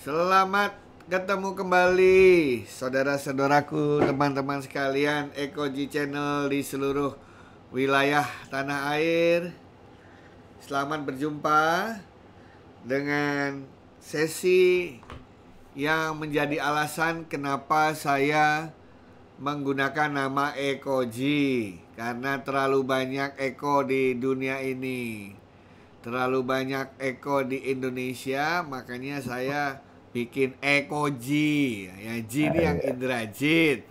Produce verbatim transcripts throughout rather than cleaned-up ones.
Selamat ketemu kembali saudara-saudaraku, teman-teman sekalian, Ekoji Channel di seluruh wilayah tanah air. Selamat berjumpa dengan sesi yang menjadi alasan kenapa saya menggunakan nama Ekoji. Karena terlalu banyak Eko di dunia ini, terlalu banyak Eko di Indonesia, makanya saya bikin Ekoji. Ya, Ji ini yang Indrajit.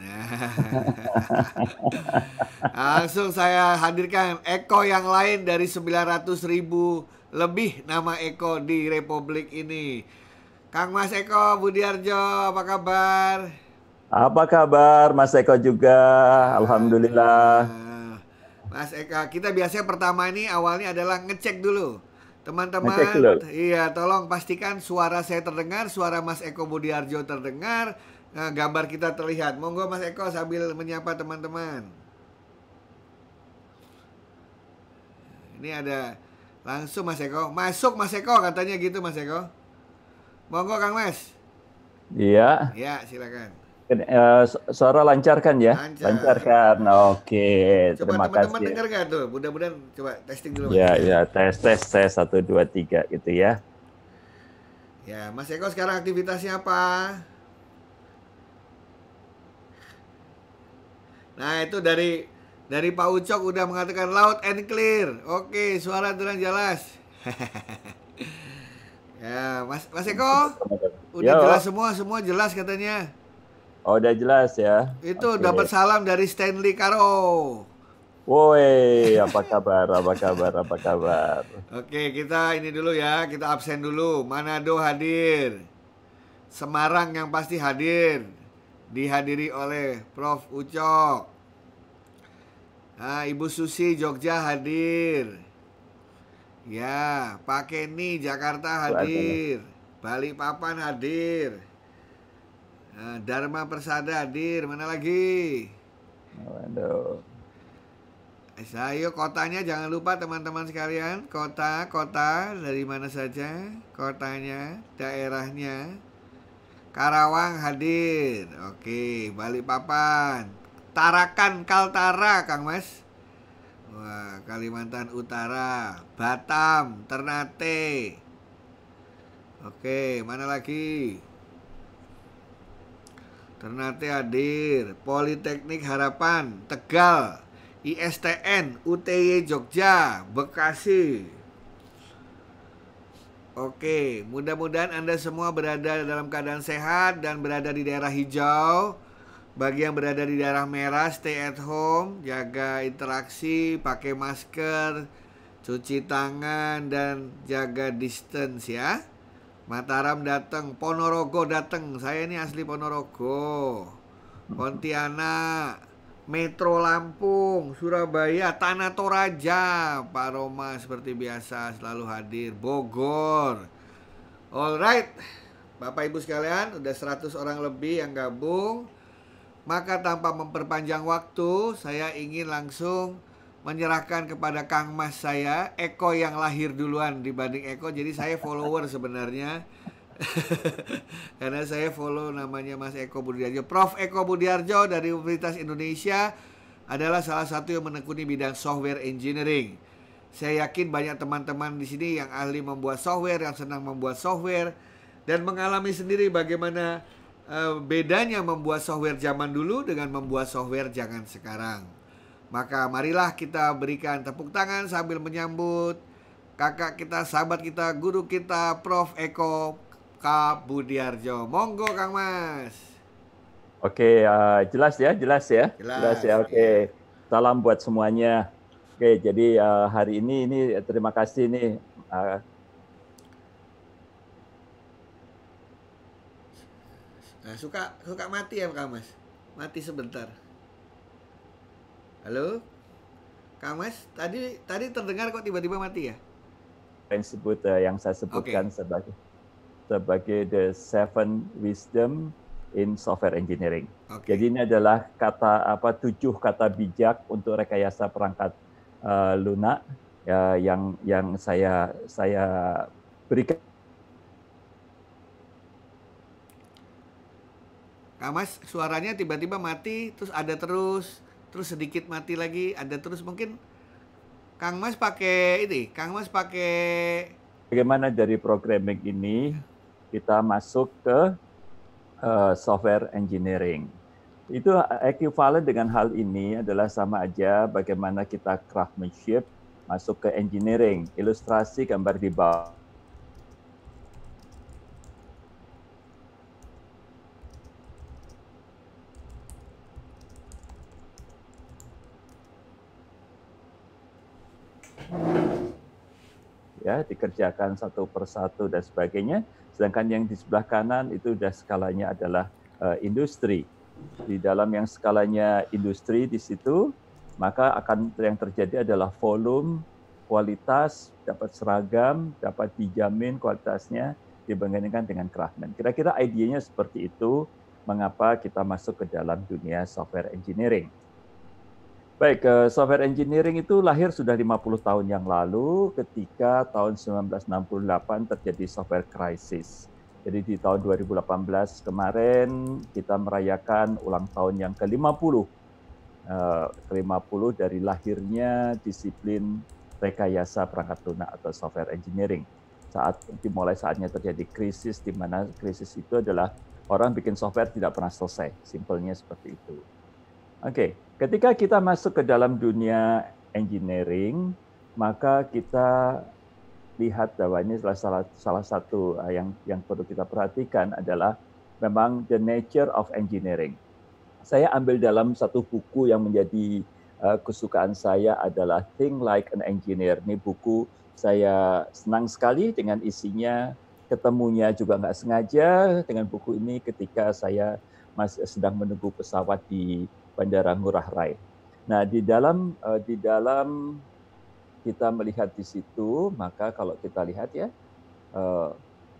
Langsung saya hadirkan Eko yang lain dari sembilan ratus ribu lebih nama Eko di Republik ini. Kang Mas Eko Budiarjo, apa kabar? Apa kabar Mas Eko juga? Alhamdulillah. Nah, Mas Eka, kita biasanya pertama ini awalnya adalah ngecek dulu. Ngecek Teman-teman, dulu. iya tolong pastikan suara saya terdengar, suara Mas Eko Budiarjo terdengar, nah, gambar kita terlihat. Monggo Mas Eko sambil menyapa teman-teman. Ini ada langsung Mas Eko. Masuk Mas Eko katanya gitu Mas Eko. Monggo Kang Mas. Iya. Ya, silakan. Eh, su- suara lancar kan ya? Lancar. Lancar kan? Oke, Coba terima teman-teman kasih. dengar gak tuh? Mudah-mudahan coba testing dulu Mas. Ya, ya, tes, tes, tes, satu, dua, tiga gitu ya. Ya, Mas Eko sekarang aktivitasnya apa? Nah, itu dari dari Pak Ucok udah mengatakan loud and clear. Oke, suara terang jelas. Ya, Mas Mas Eko udah jelas Yo, semua, semua jelas katanya. oh, udah jelas ya. Itu Oke. dapat salam dari Stanley Caro. Woi, apa kabar? Apa kabar? Apa kabar? Oke, kita ini dulu ya, kita absen dulu. Manado hadir. Semarang yang pasti hadir. Dihadiri oleh Prof Ucok. Nah, Ibu Susi Jogja hadir. Ya, Pak Kenny Jakarta Tuh ada nih. hadir. Balikpapan hadir. Nah, Dharma Persada hadir. Mana lagi? Waduh. Ayo kotanya jangan lupa teman-teman sekalian. Kota, kota dari mana saja? Kotanya, daerahnya. Karawang hadir. Oke, Balikpapan. Tarakan Kaltara, Kang Mas. Wah, Kalimantan Utara, Batam, Ternate. Oke, mana lagi? Ternate hadir, Politeknik Harapan, Tegal, I S T N, U T Y Jogja, Bekasi. Oke, mudah-mudahan Anda semua berada dalam keadaan sehat dan berada di daerah hijau. Bagi yang berada di daerah merah, stay at home, jaga interaksi, pakai masker, cuci tangan, dan jaga distance ya. Mataram datang, Ponorogo datang. Saya ini asli Ponorogo. Pontianak, Metro Lampung, Surabaya, Tanah Toraja. Pak Roma seperti biasa selalu hadir. Bogor. Alright, Bapak Ibu sekalian, udah seratus orang lebih yang gabung. Maka tanpa memperpanjang waktu, saya ingin langsung menyerahkan kepada Kang Mas saya, Eko yang lahir duluan dibanding Eko. Jadi saya follower sebenarnya. Karena saya follow namanya Mas Eko Budiarjo. Prof Eko Budiarjo dari Universitas Indonesia adalah salah satu yang menekuni bidang software engineering. Saya yakin banyak teman-teman di sini yang ahli membuat software, yang senang membuat software, dan mengalami sendiri bagaimana uh, bedanya membuat software zaman dulu dengan membuat software zaman sekarang. Maka marilah kita berikan tepuk tangan sambil menyambut kakak kita, sahabat kita, guru kita, Prof Eko K. Budiarjo. Monggo Kang Mas. Oke, uh, jelas ya, jelas ya, jelas Jelas ya. ya. Oke, salam buat semuanya. Oke, jadi uh, hari ini ini terima kasih nih. Uh, Nah, suka suka mati ya Kang Mas. Mati sebentar. Halo? Kang Mas, tadi tadi terdengar kok tiba-tiba mati ya? yang sebut uh, yang saya sebutkan Oke. sebagai sebagai the seven wisdom in software engineering. Oke. Jadi ini adalah kata apa tujuh kata bijak untuk rekayasa perangkat uh, lunak ya, yang yang saya saya berikan Kang Mas suaranya tiba-tiba mati, terus ada terus, terus sedikit mati lagi, ada terus. Mungkin Kang Mas pakai ini, Kang Mas pakai Bagaimana dari programming ini kita masuk ke uh, software engineering. Itu ekuivalen dengan hal ini adalah sama aja bagaimana kita craftsmanship masuk ke engineering. Ilustrasi gambar di bawah. Ya, dikerjakan satu persatu dan sebagainya. Sedangkan yang di sebelah kanan itu sudah skalanya adalah uh, industri. Di dalam yang skalanya industri di situ, maka akan yang terjadi adalah volume, kualitas, dapat seragam, dapat dijamin kualitasnya dibandingkan dengan craftsman. Kira-kira idenya seperti itu, mengapa kita masuk ke dalam dunia software engineering. Baik, software engineering itu lahir sudah lima puluh tahun yang lalu ketika tahun sembilan belas enam puluh delapan terjadi software crisis. Jadi di tahun dua ribu delapan belas kemarin kita merayakan ulang tahun yang ke lima puluh. Uh, ke lima puluh dari lahirnya disiplin rekayasa perangkat lunak atau software engineering. Saat dimulai saatnya terjadi krisis, di mana krisis itu adalah orang bikin software tidak pernah selesai. Simpelnya seperti itu. Oke, okay. Ketika kita masuk ke dalam dunia engineering, maka kita lihat bahwa ini salah, salah satu yang yang perlu kita perhatikan adalah memang the nature of engineering. Saya ambil dalam satu buku yang menjadi uh, kesukaan saya adalah Think Like an Engineer. Ini buku saya senang sekali dengan isinya, ketemunya juga nggak sengaja dengan buku ini ketika saya masih sedang menunggu pesawat di Bandara Ngurah Rai. Nah, di dalam uh, di dalam kita melihat di situ, maka kalau kita lihat ya, uh,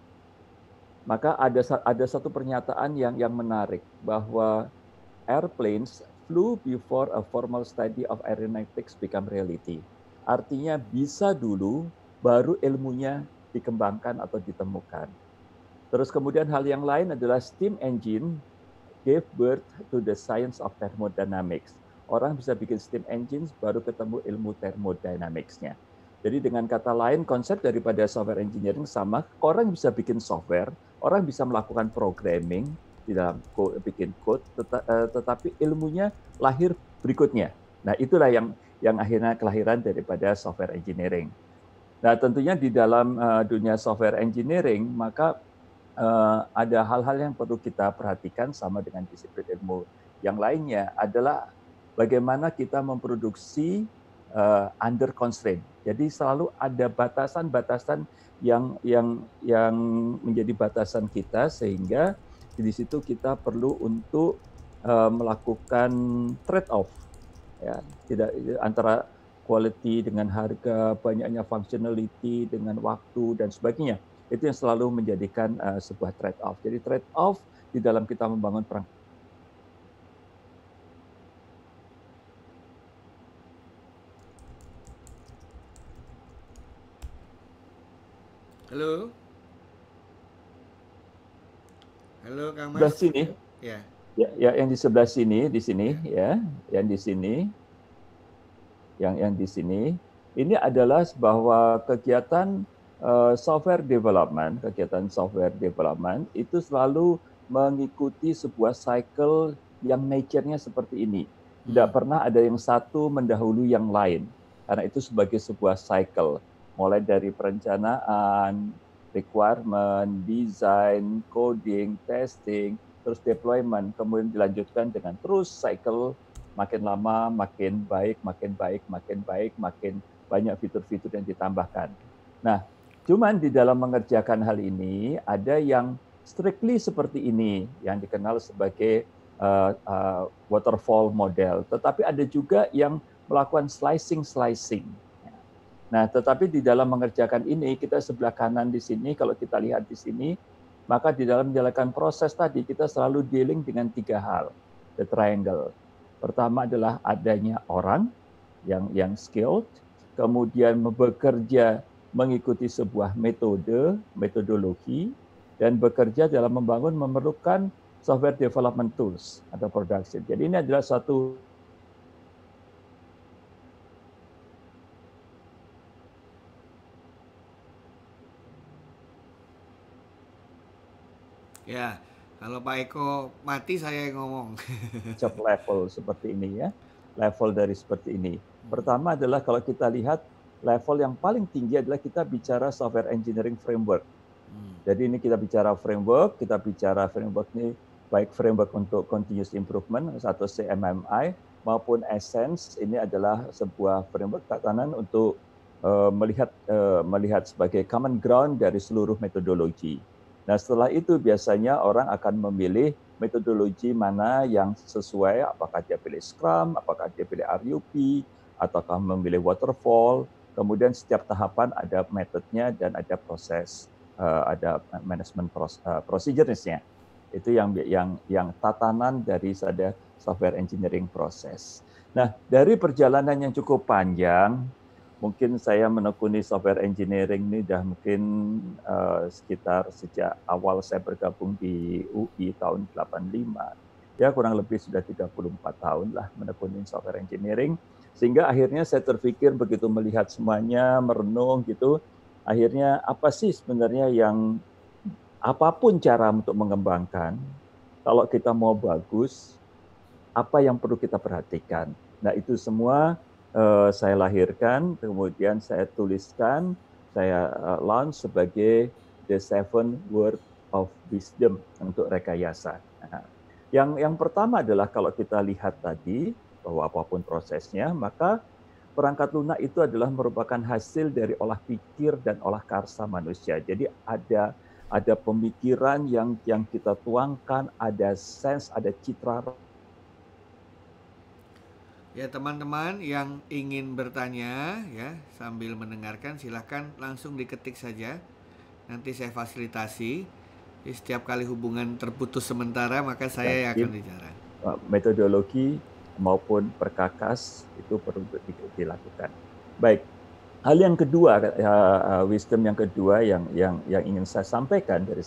maka ada ada satu pernyataan yang yang menarik bahwa airplanes flew before a formal study of aeronautics become reality. Artinya bisa dulu baru ilmunya dikembangkan atau ditemukan. Terus kemudian hal yang lain adalah steam engine gave birth to the science of thermodynamics. Orang bisa bikin steam engines baru ketemu ilmu thermodynamics-nya. Jadi dengan kata lain, konsep daripada software engineering sama, orang bisa bikin software, orang bisa melakukan programming di dalam code, bikin code, tetapi ilmunya lahir berikutnya. Nah, itulah yang yang akhirnya kelahiran daripada software engineering. Nah, tentunya di dalam uh, dunia software engineering, maka Uh, ada hal-hal yang perlu kita perhatikan sama dengan disiplin ilmu yang lainnya adalah bagaimana kita memproduksi uh, under constraint. Jadi selalu ada batasan-batasan yang yang yang menjadi batasan kita sehingga di situ kita perlu untuk uh, melakukan trade off ya, tidak antara quality dengan harga, banyaknya functionality dengan waktu dan sebagainya. Itu yang selalu menjadikan uh, sebuah trade off. Jadi trade off di dalam kita membangun perang. Halo. Halo Kang Mas. Sebelah sini. Ya. Ya, ya yang di sebelah sini, di sini ya, yang di sini. Yang yang di sini ini adalah bahwa kegiatan Uh, software development, kegiatan software development itu selalu mengikuti sebuah cycle yang nature-nya seperti ini. Tidak hmm. pernah ada yang satu mendahului yang lain. Karena itu sebagai sebuah cycle. Mulai dari perencanaan, requirement, design, coding, testing, terus deployment, kemudian dilanjutkan dengan terus cycle makin lama, makin baik, makin baik, makin baik, makin banyak fitur-fitur yang ditambahkan. Nah, cuman di dalam mengerjakan hal ini ada yang strictly seperti ini yang dikenal sebagai uh, uh, waterfall model. Tetapi ada juga yang melakukan slicing-slicing. Nah, tetapi di dalam mengerjakan ini kita sebelah kanan di sini kalau kita lihat di sini, maka di dalam menjalankan proses tadi kita selalu dealing dengan tiga hal, the triangle. Pertama adalah adanya orang yang yang skilled, kemudian bekerja mengikuti sebuah metode, metodologi, dan bekerja dalam membangun memerlukan software development tools atau production. Jadi ini adalah suatu Ya, kalau Pak Eko mati saya yang ngomong. job level seperti ini ya, level dari seperti ini. Pertama adalah kalau kita lihat level yang paling tinggi adalah kita bicara software engineering framework. Jadi ini kita bicara framework, kita bicara framework ini baik framework untuk continuous improvement atau C M M I maupun Essence, ini adalah sebuah framework tatanan untuk uh, melihat uh, melihat sebagai common ground dari seluruh metodologi. Nah, setelah itu biasanya orang akan memilih metodologi mana yang sesuai, apakah dia pilih Scrum, apakah dia pilih R U P, ataukah memilih Waterfall. Kemudian setiap tahapan ada metodenya dan ada proses, uh, ada management procedures-nya. Itu yang yang yang tatanan dari sada software engineering proses. Nah, dari perjalanan yang cukup panjang, mungkin saya menekuni software engineering ini sudah mungkin uh, sekitar sejak awal saya bergabung di U I tahun delapan puluh lima. Ya kurang lebih sudah tiga puluh empat tahun lah menekuni software engineering. Sehingga akhirnya saya terpikir begitu melihat semuanya, merenung gitu, akhirnya apa sih sebenarnya yang apapun cara untuk mengembangkan, kalau kita mau bagus, apa yang perlu kita perhatikan. Nah itu semua Uh, saya lahirkan, kemudian saya tuliskan, saya uh, launch sebagai The Seven Word of Wisdom untuk rekayasa. Nah, yang yang pertama adalah kalau kita lihat tadi bahwa apapun prosesnya, maka perangkat lunak itu adalah merupakan hasil dari olah pikir dan olah karsa manusia. Jadi ada ada pemikiran yang yang kita tuangkan, ada sense, ada citra. Ya teman-teman yang ingin bertanya ya sambil mendengarkan silahkan langsung diketik saja. Nanti saya fasilitasi. Jadi setiap kali hubungan terputus sementara maka saya yang akan bicara. Metodologi maupun perkakas itu perlu dilakukan. Baik. Hal yang kedua, uh, wisdom yang kedua yang yang yang ingin saya sampaikan dari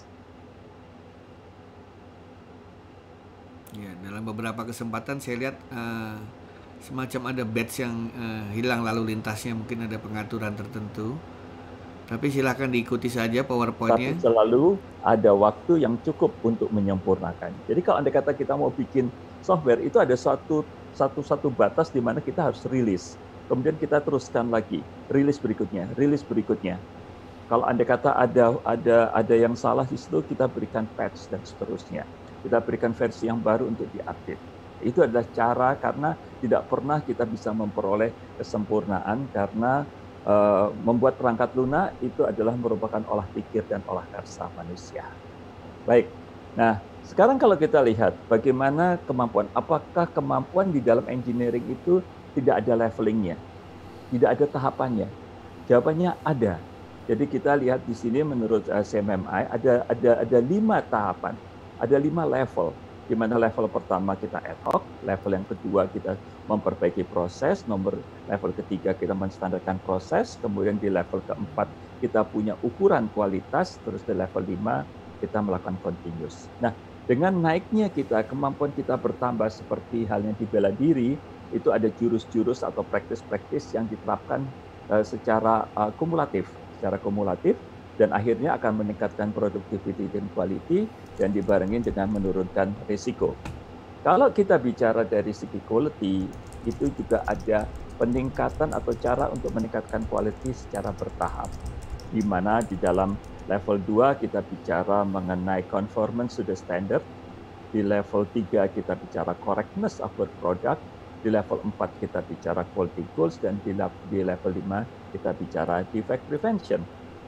ya dalam beberapa kesempatan saya lihat uh, semacam ada batch yang uh, hilang lalu lintasnya, mungkin ada pengaturan tertentu. Tapi silakan diikuti saja PowerPoint-nya. Tapi selalu ada waktu yang cukup untuk menyempurnakan. Jadi kalau andai kata kita mau bikin software, itu ada satu satu satu batas di mana kita harus rilis. Kemudian kita teruskan lagi, rilis berikutnya, rilis berikutnya. Kalau andai kata ada ada ada yang salah di situ, kita berikan patch dan seterusnya. Kita berikan versi yang baru untuk diupdate. Itu adalah cara karena tidak pernah kita bisa memperoleh kesempurnaan karena uh, membuat perangkat lunak itu adalah merupakan olah pikir dan olah karsa manusia. Baik, nah sekarang kalau kita lihat bagaimana kemampuan, apakah kemampuan di dalam engineering itu tidak ada levelingnya, tidak ada tahapannya? Jawabannya ada. Jadi kita lihat di sini menurut uh, C M M I ada ada ada lima tahapan, ada lima level. Di mana level pertama kita ad hoc, level yang kedua kita memperbaiki proses, nomor level ketiga kita menstandarkan proses, kemudian di level keempat kita punya ukuran kualitas, terus di level lima kita melakukan continuous. Nah, dengan naiknya kita, kemampuan kita bertambah seperti halnya di bela diri, itu ada jurus-jurus atau praktis-praktis yang diterapkan uh, secara uh, kumulatif, secara kumulatif, dan akhirnya akan meningkatkan productivity dan quality dan dibarengin dengan menurunkan risiko. Kalau kita bicara dari segi quality, itu juga ada peningkatan atau cara untuk meningkatkan quality secara bertahap. Di mana di dalam level dua kita bicara mengenai conformance to the standard, di level tiga kita bicara correctness of our product, di level empat kita bicara quality goals, dan di level lima kita bicara defect prevention.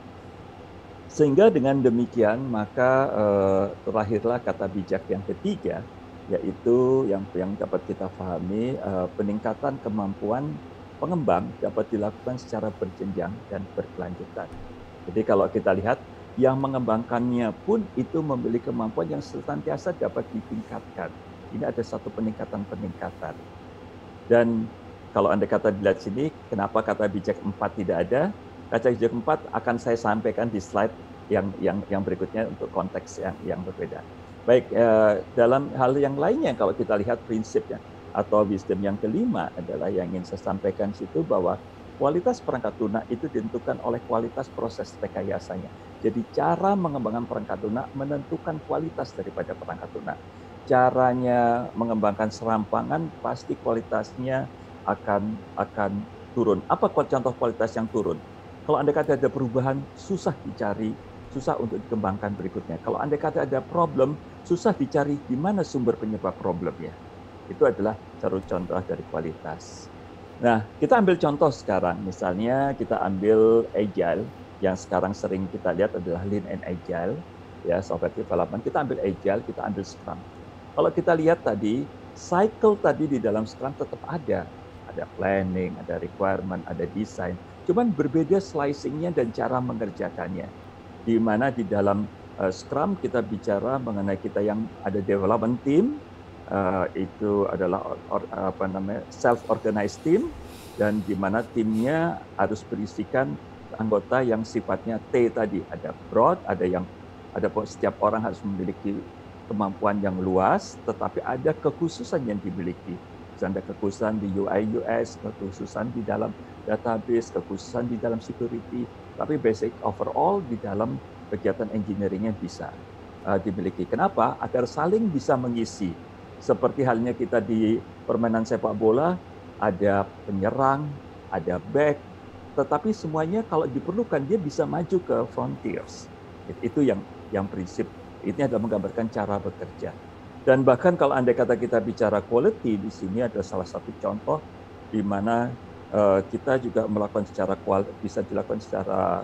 Sehingga dengan demikian maka eh, terlahirlah kata bijak yang ketiga, yaitu yang yang dapat kita pahami eh, peningkatan kemampuan pengembang dapat dilakukan secara berjenjang dan berkelanjutan. Jadi kalau kita lihat yang mengembangkannya pun itu memiliki kemampuan yang senantiasa dapat ditingkatkan. Ini ada satu peningkatan-peningkatan. Dan kalau Anda kata dilihat sini, kenapa kata bijak empat tidak ada? Kata bijak empat akan saya sampaikan di slide yang yang yang berikutnya untuk konteks yang yang berbeda. Baik, eh, dalam hal yang lainnya kalau kita lihat prinsipnya atau wisdom yang kelima adalah yang ingin saya sampaikan situ bahwa kualitas perangkat lunak itu ditentukan oleh kualitas proses rekayasanya. Jadi cara mengembangkan perangkat lunak menentukan kualitas daripada perangkat lunak. Caranya mengembangkan serampangan pasti kualitasnya akan akan turun. Apa contoh kualitas yang turun? Kalau Anda kata ada perubahan, susah dicari, susah untuk dikembangkan berikutnya. Kalau Anda kata ada problem, susah dicari di mana sumber penyebab problemnya. Itu adalah contoh dari kualitas. Nah, kita ambil contoh sekarang. Misalnya kita ambil Agile, yang sekarang sering kita lihat adalah Lean and Agile, ya software development. Kita ambil Agile, kita ambil Scrum. Kalau kita lihat tadi, cycle tadi di dalam Scrum tetap ada. Ada planning, ada requirement, ada design. Cuman berbeda slicing-nya dan cara mengerjakannya. Di mana di dalam uh, Scrum kita bicara mengenai kita yang ada development team, uh, itu adalah or, apa namanya self-organized team, dan di mana timnya harus berisikan anggota yang sifatnya T tadi, ada broad, ada yang ada setiap orang harus memiliki kemampuan yang luas, tetapi ada kekhususan yang dimiliki. Ada kekhususan di U I U X, kekhususan di dalam database, kekhususan di dalam security, tapi basic overall di dalam kegiatan engineering-nya bisa uh, dimiliki. Kenapa? Agar saling bisa mengisi. Seperti halnya kita di permainan sepak bola, ada penyerang, ada back, tetapi semuanya kalau diperlukan dia bisa maju ke frontiers. Itu yang yang prinsip. Ini adalah menggambarkan cara bekerja. Dan bahkan kalau Anda kata kita bicara quality, di sini ada salah satu contoh di mana uh, kita juga melakukan secara bisa dilakukan secara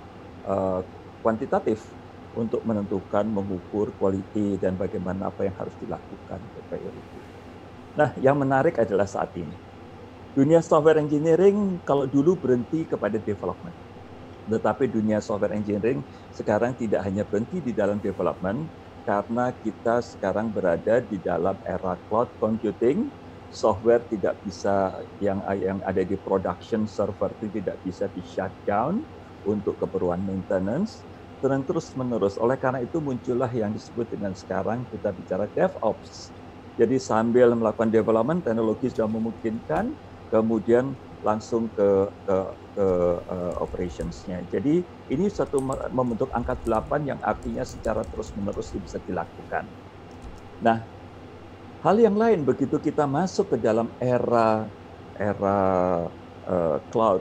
uh, kuantitatif untuk menentukan, mengukur quality dan bagaimana apa yang harus dilakukan priority. Nah, yang menarik adalah saat ini dunia software engineering kalau dulu berhenti kepada development, tetapi dunia software engineering sekarang tidak hanya berhenti di dalam development, karena kita sekarang berada di dalam era cloud computing, software tidak bisa yang yang ada di production server itu tidak bisa di shutdown untuk keperluan maintenance, dan terus menerus. Oleh karena itu muncullah yang disebut dengan sekarang kita bicara DevOps. Jadi sambil melakukan development, teknologi sudah memungkinkan, kemudian langsung ke ke, ke uh, operations-nya. Jadi ini satu membentuk angka delapan yang artinya secara terus-menerus bisa dilakukan. Nah, hal yang lain begitu kita masuk ke dalam era era uh, cloud.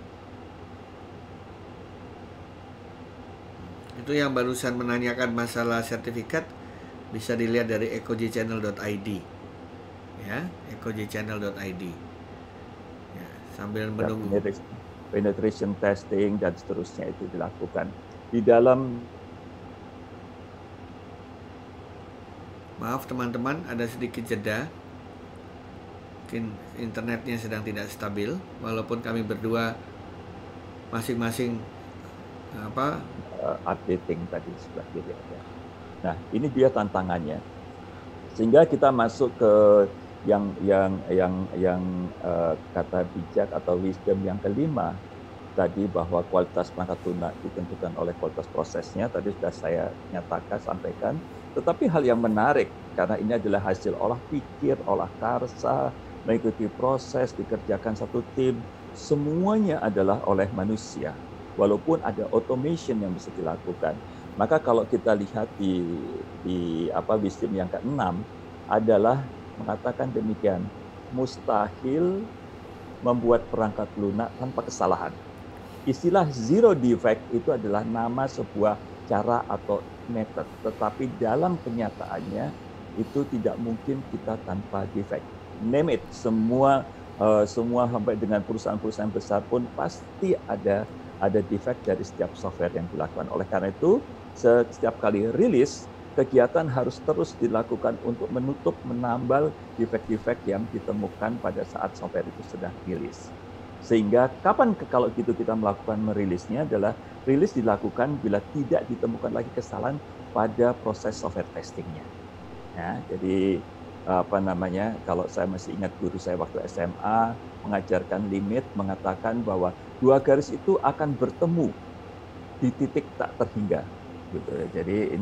Itu yang barusan menanyakan masalah sertifikat bisa dilihat dari ecojchannel dot i d. Ya, ecojchannel dot i d. Sambil menunggu penetration testing dan seterusnya itu dilakukan di dalam. Maaf teman-teman, ada sedikit jeda, mungkin internetnya sedang tidak stabil, walaupun kami berdua masing-masing apa uh, updating tadi sebelah kiri ya. Nah, ini dia tantangannya, sehingga kita masuk ke yang yang yang yang uh, kata bijak atau wisdom yang kelima tadi, bahwa kualitas perangkat lunak ditentukan oleh kualitas prosesnya. Tadi sudah saya nyatakan, sampaikan. Tetapi hal yang menarik, karena ini adalah hasil olah pikir, olah karsa, mengikuti proses, dikerjakan satu tim, semuanya adalah oleh manusia. Walaupun ada automation yang bisa dilakukan. Maka kalau kita lihat di di apa wisdom yang keenam adalah mengatakan demikian, mustahil membuat perangkat lunak tanpa kesalahan. Istilah zero defect itu adalah nama sebuah cara atau method, tetapi dalam kenyataannya itu tidak mungkin kita tanpa defect. Name it, semua uh, semua sampai dengan perusahaan-perusahaan besar pun pasti ada ada defect dari setiap software yang dilakukan. Oleh karena itu, setiap kali rilis, kegiatan harus terus dilakukan untuk menutup, menambal defect-defect yang ditemukan pada saat software itu sedang rilis. Sehingga kapan kalau gitu kita melakukan merilisnya adalah rilis dilakukan bila tidak ditemukan lagi kesalahan pada proses software testingnya. Ya, jadi apa namanya, kalau saya masih ingat guru saya waktu S M A mengajarkan limit, mengatakan bahwa dua garis itu akan bertemu di titik tak terhingga. Gitu. Jadi ini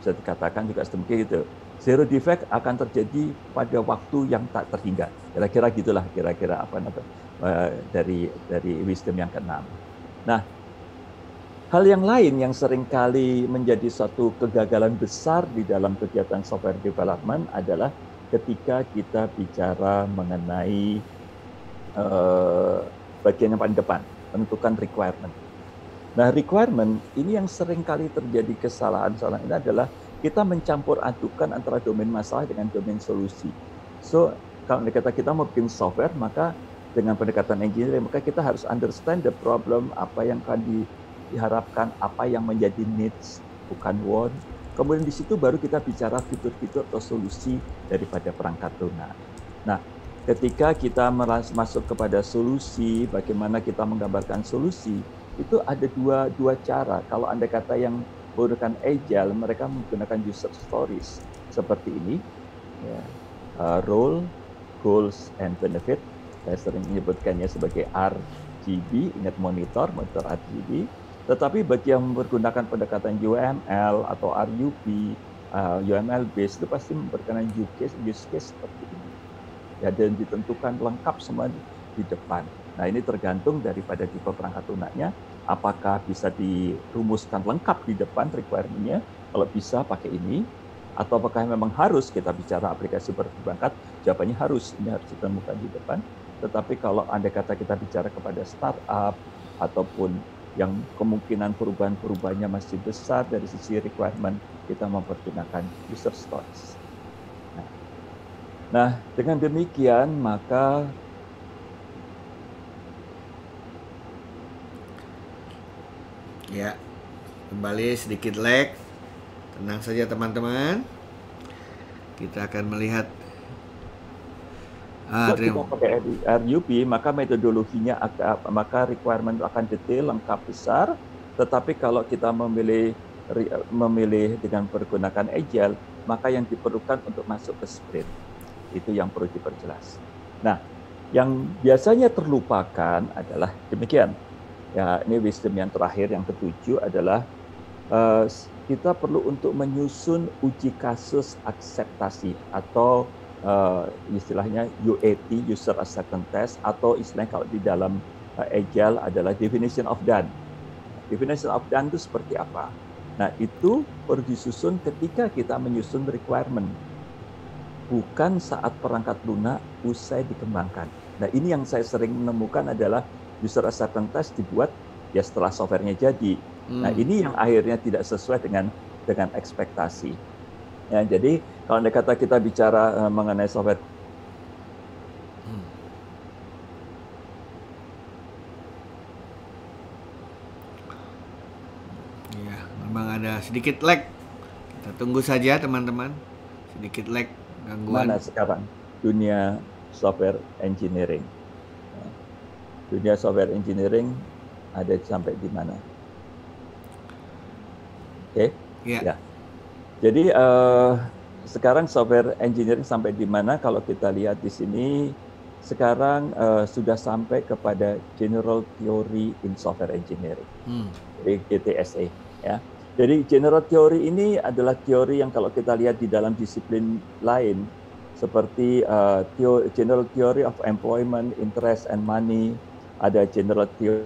bisa dikatakan juga sedemikian gitu. Zero defect akan terjadi pada waktu yang tak terhingga. Kira-kira gitulah kira-kira apa namanya dari dari wisdom yang keenam. Nah, hal yang lain yang seringkali menjadi suatu kegagalan besar di dalam kegiatan software development adalah ketika kita bicara mengenai uh, bagian yang paling depan, menentukan requirement. Nah, requirement ini yang seringkali terjadi kesalahan-kesalahan ini adalah kita mencampur adukan antara domain masalah dengan domain solusi. So, kalau kata kita mau bikin software, maka dengan pendekatan engineering, maka kita harus understand the problem, apa yang akan di, diharapkan, apa yang menjadi needs, bukan want. Kemudian di situ baru kita bicara fitur-fitur atau solusi daripada perangkat lunak. Nah, ketika kita masuk kepada solusi, bagaimana kita menggambarkan solusi, itu ada dua, dua cara. Kalau Anda kata yang menggunakan agile, mereka menggunakan user stories seperti ini, ya. uh, role, goals, and benefit. Saya sering menyebutkannya sebagai R G B, ingat monitor, monitor R G B. Tetapi bagi yang menggunakan pendekatan U M L atau R U P, uh, U M L based, itu pasti menggunakan use case, use case seperti ini. Ya, dan ditentukan lengkap semua di depan. Nah, ini tergantung daripada tipe perangkat lunaknya. Apakah bisa dirumuskan lengkap di depan requirement-nya? Kalau bisa pakai ini, atau apakah memang harus kita bicara aplikasi berperangkat? Jawabannya harus, ini harus ditemukan di depan. Tetapi kalau Anda kata kita bicara kepada startup ataupun yang kemungkinan perubahan-perubahannya masih besar dari sisi requirement, kita mempergunakan user stories. Nah, nah dengan demikian maka ya, kembali sedikit lag. Tenang saja teman-teman. Kita akan melihat. Ah, kalau kita pakai R U P, maka metodologinya maka requirement akan detail, lengkap, besar. Tetapi kalau kita memilih memilih dengan menggunakan agile, maka yang diperlukan untuk masuk ke sprint. Itu yang perlu diperjelas. Nah, yang biasanya terlupakan adalah demikian. Ya, ini wisdom yang terakhir, yang ketujuh adalah uh, kita perlu untuk menyusun uji kasus akseptasi atau uh, istilahnya U A T, User Acceptance Test, atau istilahnya kalau di dalam uh, Agile adalah Definition of Done. Definition of Done itu seperti apa? Nah, itu perlu disusun ketika kita menyusun requirement, bukan saat perangkat lunak usai dikembangkan. Nah, ini yang saya sering menemukan adalah user acceptance test dibuat ya setelah softwarenya jadi. Hmm. Nah, ini yang akhirnya tidak sesuai dengan dengan ekspektasi. Ya, jadi kalau Anda kata kita bicara uh, mengenai software, hmm. ya, memang ada sedikit lag. Kita tunggu saja teman-teman. Sedikit lag, gangguan. Mana sekarang dunia software engineering? Dunia software engineering ada sampai di mana? Oke, okay? yeah. ya. Jadi uh, sekarang software engineering sampai di mana? Kalau kita lihat di sini, sekarang uh, sudah sampai kepada general theory in software engineering, hmm. jadi G T S E. Ya. Jadi general theory ini adalah teori yang kalau kita lihat di dalam disiplin lain, seperti uh, theo general theory of employment, interest, and money. Ada general theory.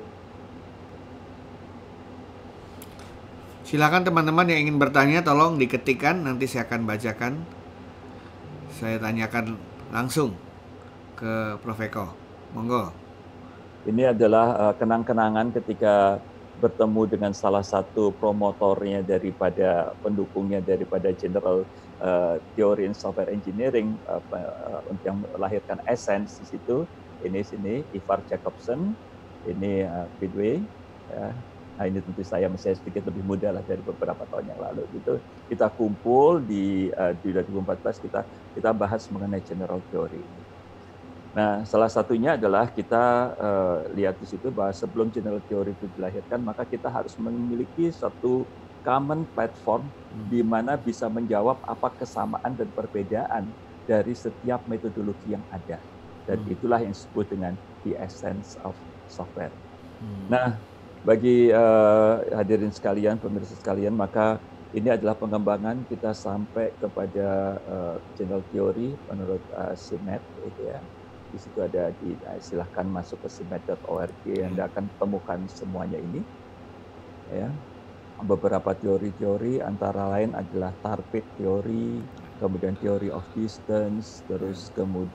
Silakan teman-teman yang ingin bertanya, tolong diketikkan, nanti saya akan bacakan. Saya tanyakan langsung ke Prof Eko. Monggo. Ini adalah uh, kenang-kenangan ketika bertemu dengan salah satu promotornya daripada pendukungnya daripada general uh, theory in software engineering uh, uh, yang melahirkan Essence di situ. Ini sini Ivar Jacobson, ini uh, Bidway, ya. Nah, ini tentu saya masih sedikit lebih muda lah dari beberapa tahun yang lalu. Gitu kita kumpul di uh, di dua ribu empat belas kita kita bahas mengenai general theory. Nah, salah satunya adalah kita uh, lihat di situ bahwa sebelum general theory itu dilahirkan, maka kita harus memiliki satu common platform hmm. di mana bisa menjawab apa kesamaan dan perbedaan dari setiap metodologi yang ada. Dan hmm. itulah yang disebut dengan the essence of software. Hmm. Nah, bagi uh, hadirin sekalian, pemirsa sekalian, maka ini adalah pengembangan kita sampai kepada uh, general theory menurut uh, C M E T itu ya. Di situ ada di uh, silahkan masuk ke C M E T dot org, Anda akan temukan semuanya ini. Ya. Beberapa teori-teori antara lain adalah Tarpit teori, kemudian theory of distance, terus kemudian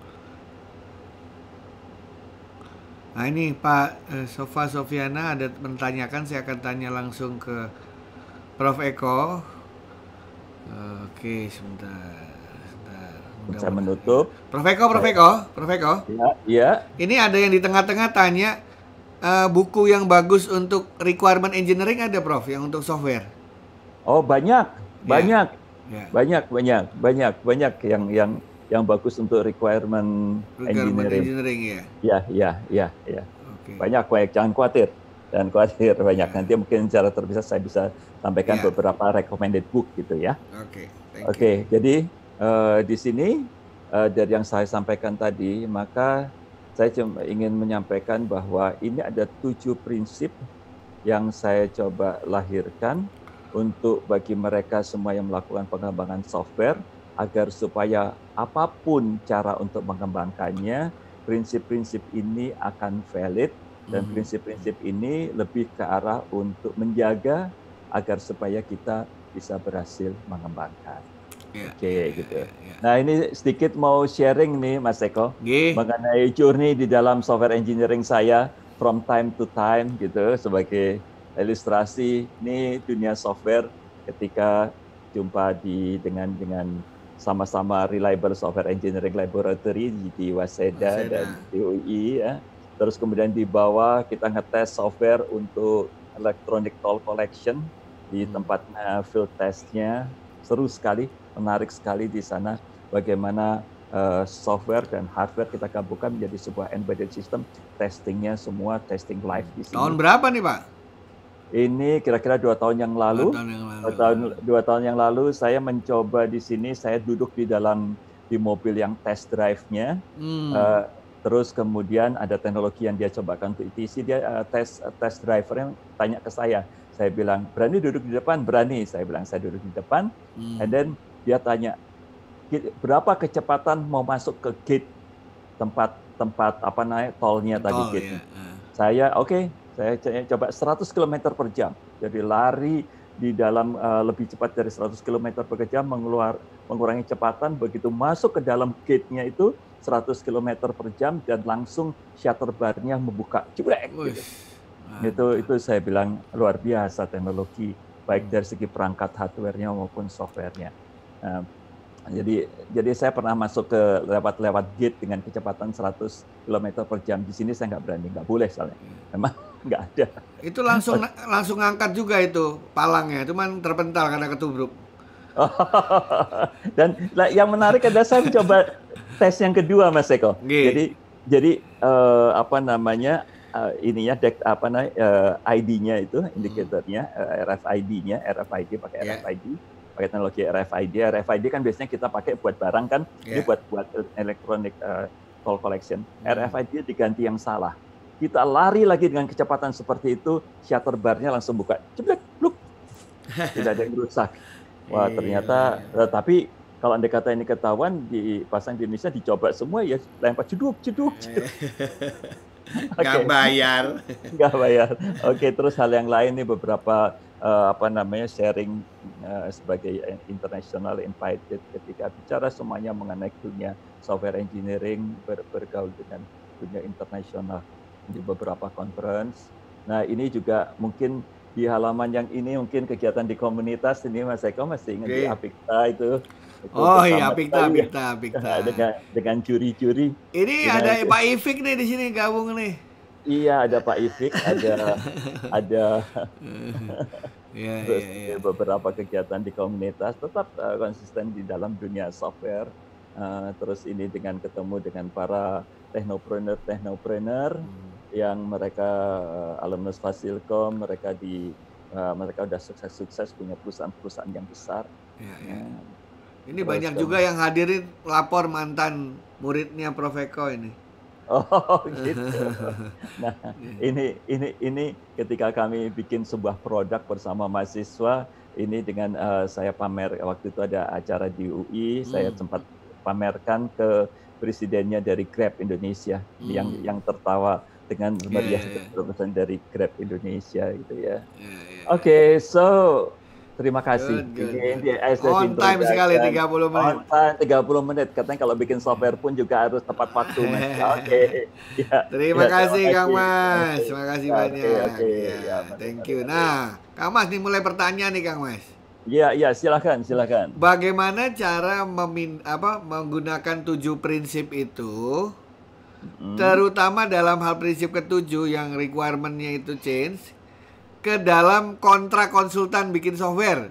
Nah ini Pak eh, Sofa Sofiana ada menanyakan, saya akan tanya langsung ke Prof Eko. Oke, sebentar. sebentar. Saya menutup. Prof Eko, Prof Eko, Prof Eko. Ya, ya. Ini ada yang di tengah-tengah tanya uh, buku yang bagus untuk requirement engineering ada, Prof, yang untuk software. Oh, banyak, banyak, yeah. banyak, banyak, banyak, banyak yang yang yang bagus untuk requirement, requirement engineering. engineering ya. Ya, ya, ya, ya. Okay. Banyak, banyak. Jangan khawatir. Dan khawatir banyak. Nanti mungkin secara terpisah saya bisa sampaikan yeah. beberapa recommended book gitu ya. Oke. Okay, Oke, okay, jadi uh, di sini uh, dari yang saya sampaikan tadi, maka saya cuma ingin menyampaikan bahwa ini ada tujuh prinsip yang saya coba lahirkan untuk bagi mereka semua yang melakukan pengembangan software, agar supaya apapun cara untuk mengembangkannya, prinsip-prinsip ini akan valid. Dan prinsip-prinsip ini lebih ke arah untuk menjaga agar supaya kita bisa berhasil mengembangkan. Ya, Oke, okay, ya, gitu. Ya, ya. Nah, ini sedikit mau sharing nih, Mas Eko, Ye. mengenai journey di dalam software engineering saya from time to time, gitu, sebagai ilustrasi. Ini dunia software ketika jumpa di dengan dengan sama-sama Reliable Software Engineering Laboratory di Waseda, Waseda. dan di U I ya. Terus kemudian di bawah kita ngetes software untuk electronic toll collection di tempatnya field testnya. Seru sekali, menarik sekali di sana bagaimana uh, software dan hardware kita gabungkan menjadi sebuah embedded system. Testingnya semua testing live di sini. Tahun berapa nih Pak? Ini kira-kira dua tahun yang lalu. Dua tahun yang lalu. Dua tahun, dua tahun yang lalu saya mencoba di sini. Saya duduk di dalam di mobil yang test drive-nya. Hmm. Uh, Terus kemudian ada teknologi yang dia cobakan untuk E T C, dia uh, tes uh, test driver yang tanya ke saya. Saya bilang, berani duduk di depan? Berani. Saya bilang, saya duduk di depan. Hmm. And then dia tanya, berapa kecepatan mau masuk ke gate tempat tempat apa namanya tolnya tadi Tol, gate. Ya. Uh. Saya oke, okay, saya coba seratus kilometer per jam. Jadi lari di dalam uh, lebih cepat dari seratus kilometer per jam, mengeluar, mengurangi kecepatan, begitu masuk ke dalam gate-nya itu seratus kilometer per jam dan langsung shutter bar-nya membuka. Cebrek, gitu. Itu itu saya bilang luar biasa teknologi baik dari segi perangkat hardware-nya maupun software-nya. Nah, jadi jadi saya pernah masuk ke lewat-lewat gate dengan kecepatan seratus kilometer per jam. Di sini saya nggak berani, nggak boleh soalnya. Memang nggak ada. Itu langsung langsung ngangkat juga itu palangnya, cuman terpental karena ketubruk. Dan yang menarik adalah saya mencoba tes yang kedua, Mas Eko. Gih. Jadi jadi uh, apa namanya uh, ininya dek, apa namanya uh, I D-nya itu indikatornya uh, R F I D-nya R F I D pakai yeah. R F I D pakai teknologi R F I D. R F I D kan biasanya kita pakai buat barang kan, yeah. ini buat buat electronic uh, toll collection. Hmm. R F I D diganti yang salah. Kita lari lagi dengan kecepatan seperti itu, shutter bar-nya langsung buka, ceblek, bluk, tidak ada yang rusak. Wah ternyata, yeah. tapi kalau andai kata ini ketahuan dipasang di Indonesia, dicoba semua ya lempar jeduk, jeduk, jeduk. Nggak okay. bayar. Nggak bayar. Oke, okay, terus hal yang lain nih beberapa uh, apa namanya sharing uh, sebagai international invited ketika bicara semuanya mengenai dunia software engineering ber, bergaul dengan dunia internasional di beberapa conference. Nah ini juga mungkin di halaman yang ini mungkin kegiatan di komunitas ini Mas Eko masih ingat okay. di Apikta itu. itu oh iya Apikta, Apikta, Apikta. Dengan dengan juri-juri. Ini dengan, ada Pak Ifik nih di sini gabung nih. Iya ada Pak Ifik, ada ada yeah, terus yeah, yeah. beberapa kegiatan di komunitas tetap uh, konsisten di dalam dunia software. Uh, terus ini dengan ketemu dengan para technopreneur technopreneur hmm. yang mereka uh, alumnus Fasilkom, mereka di uh, mereka udah sukses-sukses punya perusahaan-perusahaan yang besar. Ya, ya. Uh, ini banyak kan, juga yang hadirin lapor mantan muridnya Prof Eko ini. Oh gitu. Nah ini ini ini ketika kami bikin sebuah produk bersama mahasiswa, ini dengan uh, saya pamer waktu itu ada acara di U I, hmm. saya sempat pamerkan ke presidennya dari Grab Indonesia hmm. yang yang tertawa dengan meriah yeah, yeah, yeah. dari Grab Indonesia gitu ya. Yeah, yeah, Oke, okay, so terima kasih. Good, good, good. On time sekali tiga puluh menit. On time tiga puluh menit. Katanya kalau bikin software pun juga harus tepat waktu. Oke. Okay. Ya, terima ya, kasih Kang Mas. Terima kasih ya, banyak. Okay, okay. Ya, ya, thank you. Nah, Kang Mas nih mulai pertanyaan nih Kang Mas. Iya, iya, silakan, silakan. Bagaimana cara memin apa menggunakan tujuh prinsip itu? Hmm. Terutama dalam hal prinsip ketujuh yang requirement-nya itu change ke dalam kontrak konsultan bikin software.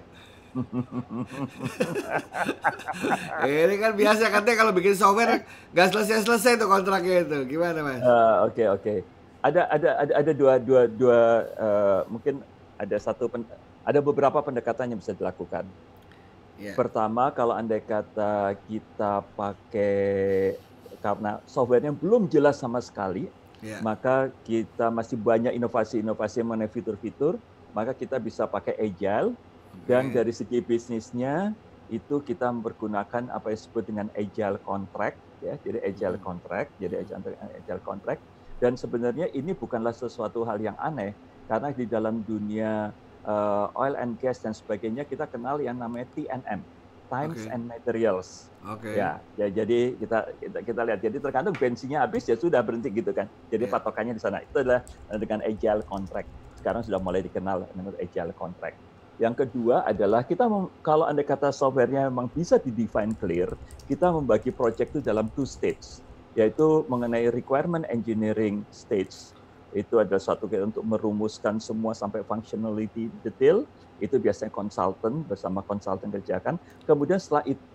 Ini kan biasa katanya kalau bikin software gak selesai-selesai tuh kontraknya itu. Gimana Mas? Oke uh, oke. Okay, okay. Ada ada ada ada dua dua dua uh, mungkin ada satu pen, ada beberapa pendekatan yang bisa dilakukan. Yeah. Pertama, kalau andai kata kita pakai karena softwarenya belum jelas sama sekali, yeah. maka kita masih banyak inovasi-inovasi mengenai fitur-fitur, maka kita bisa pakai agile, okay. dan dari segi bisnisnya itu kita mempergunakan apa yang disebut dengan agile contract, ya, jadi agile hmm. contract, jadi agile, agile contract, dan sebenarnya ini bukanlah sesuatu hal yang aneh, karena di dalam dunia uh, oil and gas dan sebagainya kita kenal yang namanya T N M. Times okay. and Materials. Okay. Ya, ya, jadi kita, kita kita lihat. Jadi tergantung bensinnya habis ya sudah berhenti gitu kan. Jadi yeah. patokannya di sana. Itu adalah dengan agile contract. Sekarang sudah mulai dikenal menurut agile contract. Yang kedua adalah kita mem, kalau andai kata softwarenya memang bisa di-define clear, kita membagi project itu dalam two stage, yaitu mengenai requirement engineering stage. Itu adalah suatu untuk merumuskan semua sampai functionality detail. Itu biasanya konsultan bersama konsultan kerjakan. Kemudian setelah itu,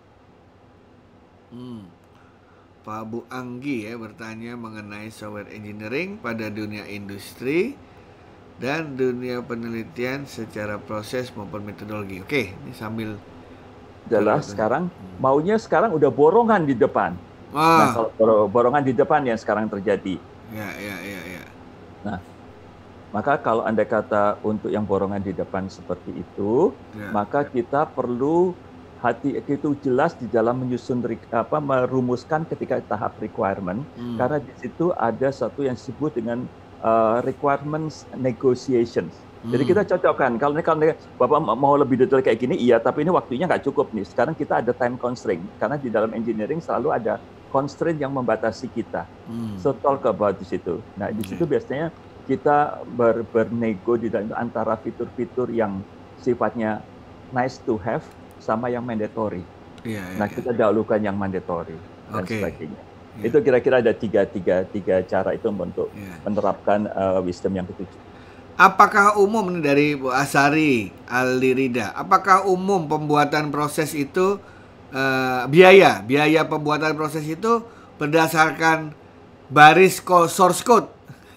hmm. Pak Bu Anggi ya bertanya mengenai software engineering pada dunia industri dan dunia penelitian secara proses maupun metodologi. Oke, ini sambil adalah sekarang maunya sekarang udah borongan di depan. Ah. Nah, kalau borongan di depan yang sekarang terjadi. Ya, ya, ya, ya. Nah, maka kalau andai kata untuk yang borongan di depan seperti itu, ya. maka kita perlu hati itu jelas di dalam menyusun apa merumuskan ketika tahap requirement, hmm. karena di situ ada satu yang disebut dengan uh, requirements negotiations. Hmm. Jadi kita cocokkan. Kalau ini kalau Bapak mau lebih detail kayak gini, iya, tapi ini waktunya nggak cukup nih. Sekarang kita ada time constraint, karena di dalam engineering selalu ada constraint yang membatasi kita. Hmm. So talk about di situ. Nah, di situ okay. biasanya kita ber, bernego di dalam antara fitur-fitur yang sifatnya nice to have sama yang mandatory. Yeah, yeah, nah, kita yeah. dahulukan yang mandatory dan okay. sebagainya. Yeah. Itu kira-kira ada tiga, tiga, tiga cara itu untuk yeah. menerapkan uh, wisdom yang ketujuh. Apakah umum dari Bu Asari Alirida, apakah umum pembuatan proses itu uh, biaya, biaya pembuatan proses itu berdasarkan baris source code?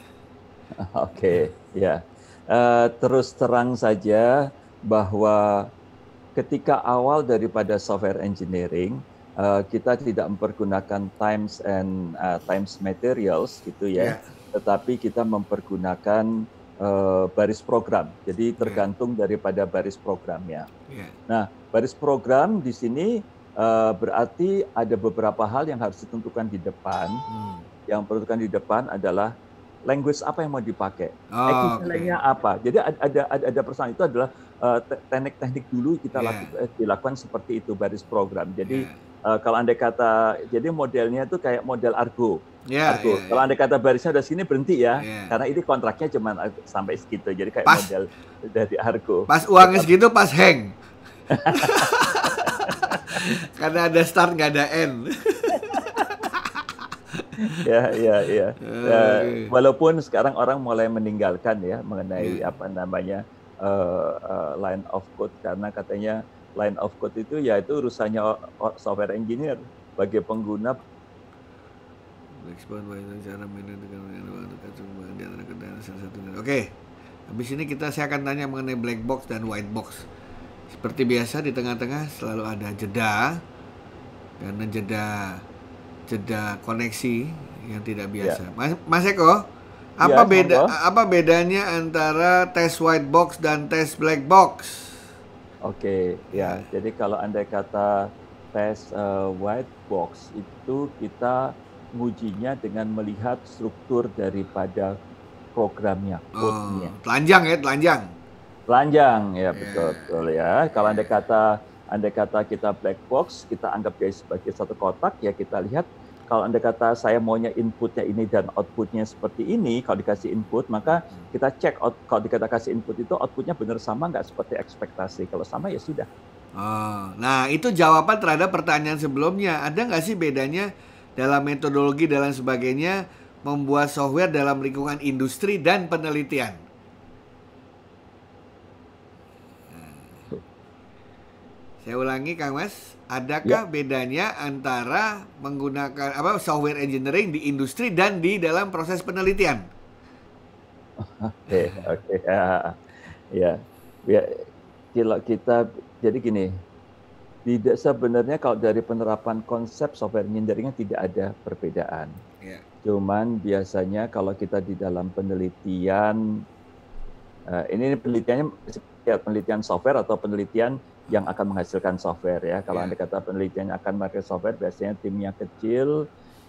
Oke, okay, ya. Uh, terus terang saja bahwa ketika awal daripada software engineering, uh, kita tidak mempergunakan times and uh, times materials gitu ya, yeah. tetapi kita mempergunakan uh, baris program. Jadi tergantung yeah. daripada baris programnya. Yeah. Nah, baris program di sini uh, berarti ada beberapa hal yang harus ditentukan di depan. Hmm. Yang perlu di depan adalah language apa yang mau dipakai, oh, okay. apa. Jadi ada ada ada persoalan itu adalah uh, teknik-teknik dulu kita yeah. lakukan, dilakukan seperti itu baris program. Jadi yeah. uh, kalau andai kata, jadi modelnya itu kayak model Argo. Yeah, Argo. Yeah, kalau yeah. andai kata barisnya udah sini berhenti ya, yeah. karena ini kontraknya cuma sampai segitu. Jadi kayak pas, model dari Argo. Pas uangnya segitu pas hang. Karena ada start nggak ada end. ya, ya, ya. Uh, walaupun sekarang orang mulai meninggalkan ya mengenai yeah. apa namanya uh, uh, line of code, karena katanya line of code itu ya itu urusannya software engineer bagi pengguna. Oke, habis ini kita saya akan tanya mengenai black box dan white box. Seperti biasa di tengah-tengah selalu ada jeda, karena jeda jeda koneksi yang tidak biasa. Yeah. Mas, Mas Eko, apa yeah, beda sama. apa bedanya antara tes white box dan tes black box? Oke, Ya. ya. Jadi kalau andai kata tes uh, white box itu kita ngujinya dengan melihat struktur daripada programnya, Oh, code-nya. telanjang ya, telanjang. Telanjang, ya betul, Ya, betul ya. Kalau andai kata andai kata kita black box, kita anggap dia sebagai satu kotak, ya kita lihat kalau andai kata saya maunya inputnya ini dan outputnya seperti ini, kalau dikasih input, maka kita cek out, kalau dikata kasih input itu outputnya benar sama nggak seperti ekspektasi. Kalau sama ya sudah. oh, nah itu jawaban terhadap pertanyaan sebelumnya. Ada nggak sih bedanya dalam metodologi dan lain sebagainya membuat software dalam lingkungan industri dan penelitian? Saya ulangi Kang Mas, Ya, adakah bedanya antara menggunakan apa software engineering di industri dan di dalam proses penelitian? oke, oke, ya, ya, ya. Kalau kita jadi gini, tidak sebenarnya kalau dari penerapan konsep software engineering tidak ada perbedaan. Ya. Cuman biasanya kalau kita di dalam penelitian, uh, ini penelitiannya penelitian software atau penelitian yang akan menghasilkan software ya. Kalau Ya. Anda kata penelitian yang akan memakai software, biasanya timnya kecil.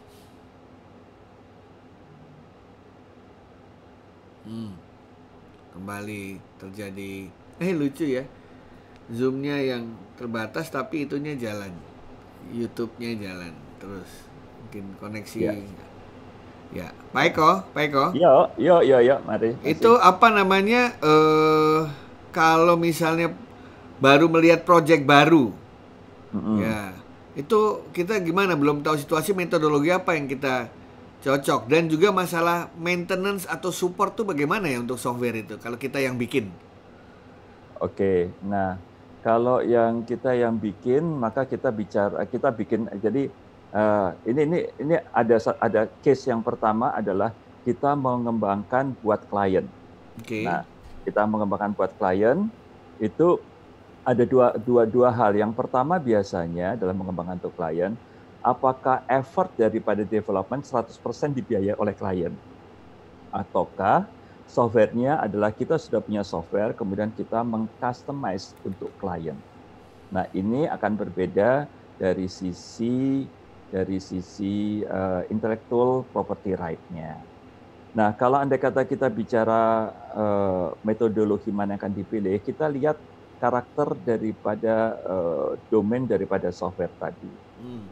Hmm. Kembali terjadi, eh lucu ya, zoomnya yang terbatas tapi itunya jalan, YouTube-nya jalan terus, mungkin koneksi. Ya. Ya, Pak Eko, Pak Eko, Yo, yo, yo, yo, mari. itu Masih. apa namanya, eh kalau misalnya baru melihat project baru, Mm-mm. ya itu kita gimana, belum tahu situasi, metodologi apa yang kita cocok, dan juga masalah maintenance atau support tuh bagaimana ya untuk software itu kalau kita yang bikin. Oke, nah kalau yang kita yang bikin, maka kita bicara, kita bikin. Jadi uh, ini ini ini ada ada case yang pertama adalah kita mengembangkan buat klien. Oke. Nah, kita mengembangkan buat klien itu ada dua, dua, dua hal. Yang pertama biasanya dalam mengembangkan untuk klien, apakah effort daripada development seratus persen dibiayai oleh klien? Ataukah softwarenya adalah kita sudah punya software, kemudian kita meng-customize untuk klien. Nah, ini akan berbeda dari sisi dari sisi uh, intellectual property right-nya. Nah, kalau andai kata kita bicara uh, metodologi mana yang akan dipilih, kita lihat karakter daripada uh, domain daripada software tadi. Hmm.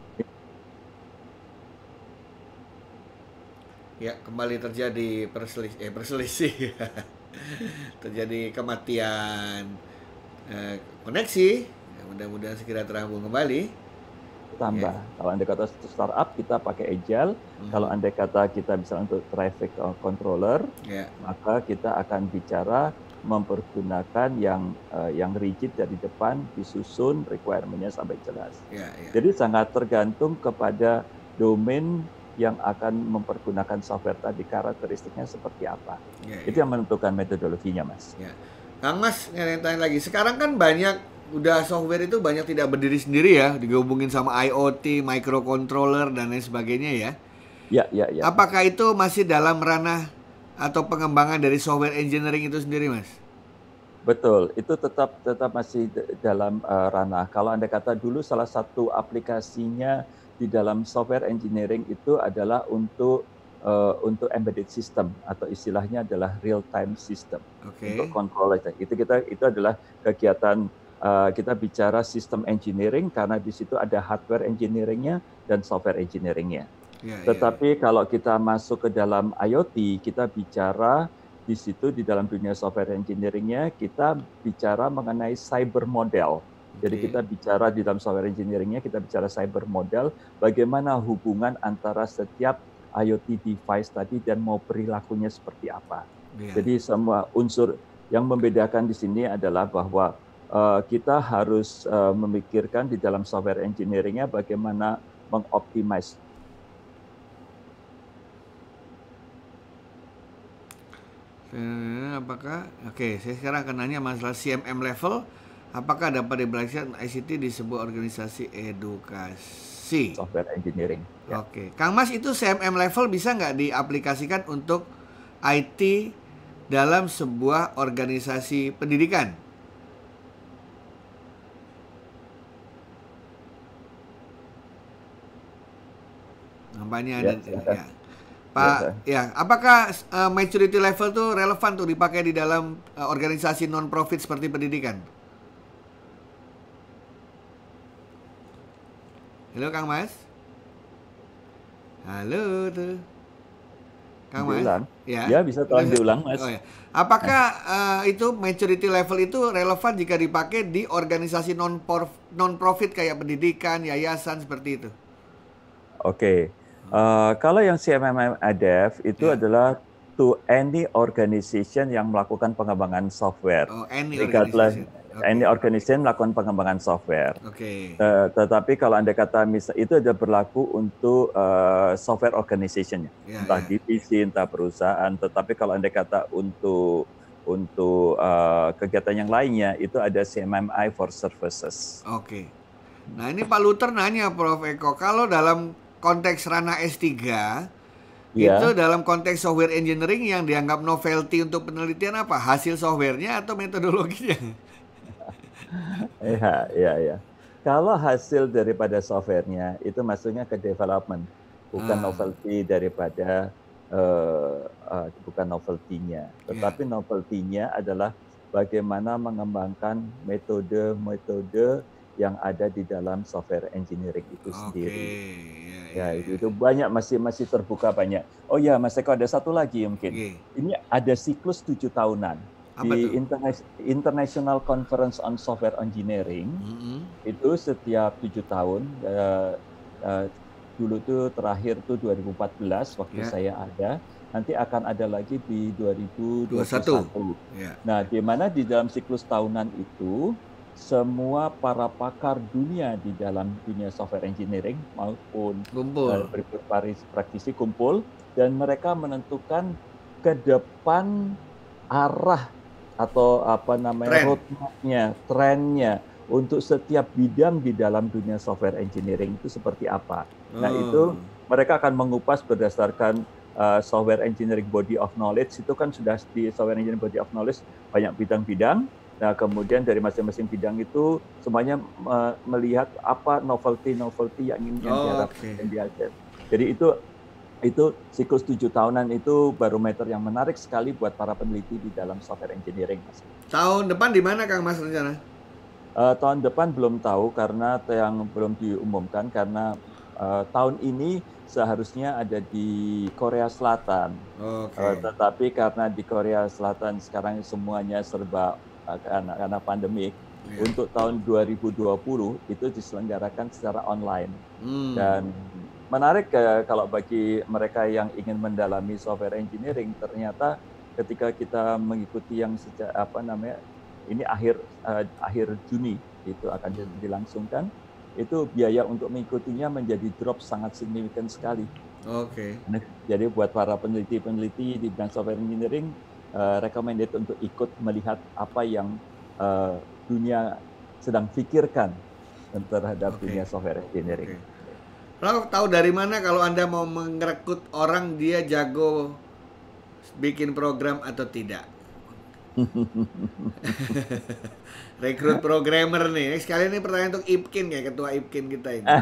Ya, kembali terjadi perselisih, eh, perselisih. Terjadi kematian eh, koneksi. Ya, mudah-mudahan segera terhubung kembali. Tambah. Yeah. Kalau andai kata startup kita pakai agile. Mm-hmm. Kalau andai kata kita misalnya untuk traffic controller, yeah. maka kita akan bicara mempergunakan yang uh, yang rigid dari depan, disusun requirement-nya sampai jelas. Yeah, yeah. Jadi sangat tergantung kepada domain yang akan mempergunakan software tadi, karakteristiknya seperti apa. Yeah, Itu yeah. yang menentukan metodologinya, Mas. Yeah. Kang Mas, tanya lagi. Sekarang kan banyak udah software itu banyak tidak berdiri sendiri ya, digabungin sama I O T, microcontroller dan lain sebagainya ya. Ya, ya, ya. Apakah itu masih dalam ranah atau pengembangan dari software engineering itu sendiri, Mas? Betul, itu tetap tetap masih dalam uh, ranah. Kalau Anda kata dulu salah satu aplikasinya di dalam software engineering itu adalah untuk uh, untuk embedded system atau istilahnya adalah real time system. Okay. Untuk controller itu kita itu adalah kegiatan Uh, kita bicara sistem engineering karena di situ ada hardware engineeringnya dan software engineeringnya. Ya, Tetapi ya. Kalau kita masuk ke dalam I O T, kita bicara di situ di dalam dunia software engineeringnya kita bicara mengenai cyber model. Okay. Jadi kita bicara di dalam software engineeringnya kita bicara cyber model, bagaimana hubungan antara setiap I O T device tadi dan mau perilakunya seperti apa. Ya. Jadi semua unsur yang membedakan di sini adalah bahwa Uh, kita harus uh, memikirkan di dalam software engineering-nya bagaimana mengoptimize. Apakah, oke, okay, saya sekarang akan nanya masalah C M M level. Apakah dapat diaplikasikan I C T di sebuah organisasi edukasi? Software engineering. Ya. Oke, okay. Kang Mas, itu C M M level bisa nggak diaplikasikan untuk I T dalam sebuah organisasi pendidikan? kampanye Ya, dan silakan. ya. Pak, ya, apakah uh, maturity level tuh relevan tuh dipakai di dalam uh, organisasi non-profit seperti pendidikan? Halo Kang Mas. Halo tuh. Kang Mas, Diulang. ya. Ya, bisa tolong diulang, Mas. Oh ya. Apakah uh, itu maturity level itu relevan jika dipakai di organisasi non non profit kayak pendidikan, yayasan seperti itu? Oke. Uh, kalau yang C M M M A D E F itu Ya. adalah to any organization yang melakukan pengembangan software. Oh, any Regardless, organization. any Okay. organization melakukan pengembangan software. Oke. Uh, tetapi kalau Anda kata misal itu ada berlaku untuk uh, software organization-nya, Ya, entah ya. divisi, entah perusahaan. Tetapi kalau Anda kata untuk untuk uh, kegiatan yang lainnya itu ada C M M I for services. Oke. Nah, ini Pak Luther nanya Profesor Eko, kalau dalam konteks ranah S tiga Ya. itu dalam konteks software engineering yang dianggap novelty untuk penelitian apa? Hasil softwarenya atau metodologinya? Iya, iya, iya. Kalau hasil daripada softwarenya itu maksudnya ke development, bukan Ah. novelty daripada uh, uh, bukan novelty-nya. Tetapi Ya. novelty-nya adalah bagaimana mengembangkan metode-metode yang ada di dalam software engineering itu sendiri. Oke, Ya, itu, itu banyak, masih masih terbuka banyak. Oh ya, Mas Eko, ada satu lagi mungkin. Oke. Ini ada siklus tujuh tahunan. Apa Di tuh? Interna- International Conference on Software Engineering, Mm-hmm. itu setiap tujuh tahun, uh, uh, dulu tuh terakhir tuh dua ribu empat belas waktu Ya. saya ada, nanti akan ada lagi di dua ribu dua puluh satu. Ya. Nah, di mana di dalam siklus tahunan itu, semua para pakar dunia di dalam dunia software engineering maupun Kumpul. uh, praktisi kumpul, dan mereka menentukan ke depan arah atau apa namanya Trend. roadmap-nya, trennya untuk setiap bidang di dalam dunia software engineering itu seperti apa. Nah, Oh. itu mereka akan mengupas berdasarkan uh, software engineering body of knowledge. Itu kan sudah di software engineering body of knowledge banyak bidang-bidang. Nah, kemudian dari masing-masing bidang itu semuanya uh, melihat apa novelty-novelty yang ingin Oh, diharapkan oke. dan diajar. Jadi itu itu siklus tujuh tahunan itu barometer yang menarik sekali buat para peneliti di dalam software engineering, Mas. Tahun depan di mana Kang Mas rencana? Uh, tahun depan belum tahu karena yang belum diumumkan, karena uh, tahun ini seharusnya ada di Korea Selatan. Oke. Uh, tetapi karena di Korea Selatan sekarang semuanya serba uh, karena, karena pandemik, Ya. untuk tahun dua ribu dua puluh itu diselenggarakan secara online. Hmm. Dan menarik uh, kalau bagi mereka yang ingin mendalami software engineering, ternyata ketika kita mengikuti yang sejak apa namanya ini akhir uh, akhir Juni itu akan dilangsungkan, itu biaya untuk mengikutinya menjadi drop sangat signifikan sekali. Oke. Nah, jadi buat para peneliti-peneliti di bidang software engineering, uh, recommended untuk ikut melihat apa yang uh, dunia sedang pikirkan terhadap Oke. dunia software engineering. Oke. Lalu tahu dari mana kalau Anda mau merekrut orang dia jago bikin program atau tidak? Rekrut programmer nih. Sekali ini pertanyaan untuk Ipkin kayak ketua Ipkin kita ini.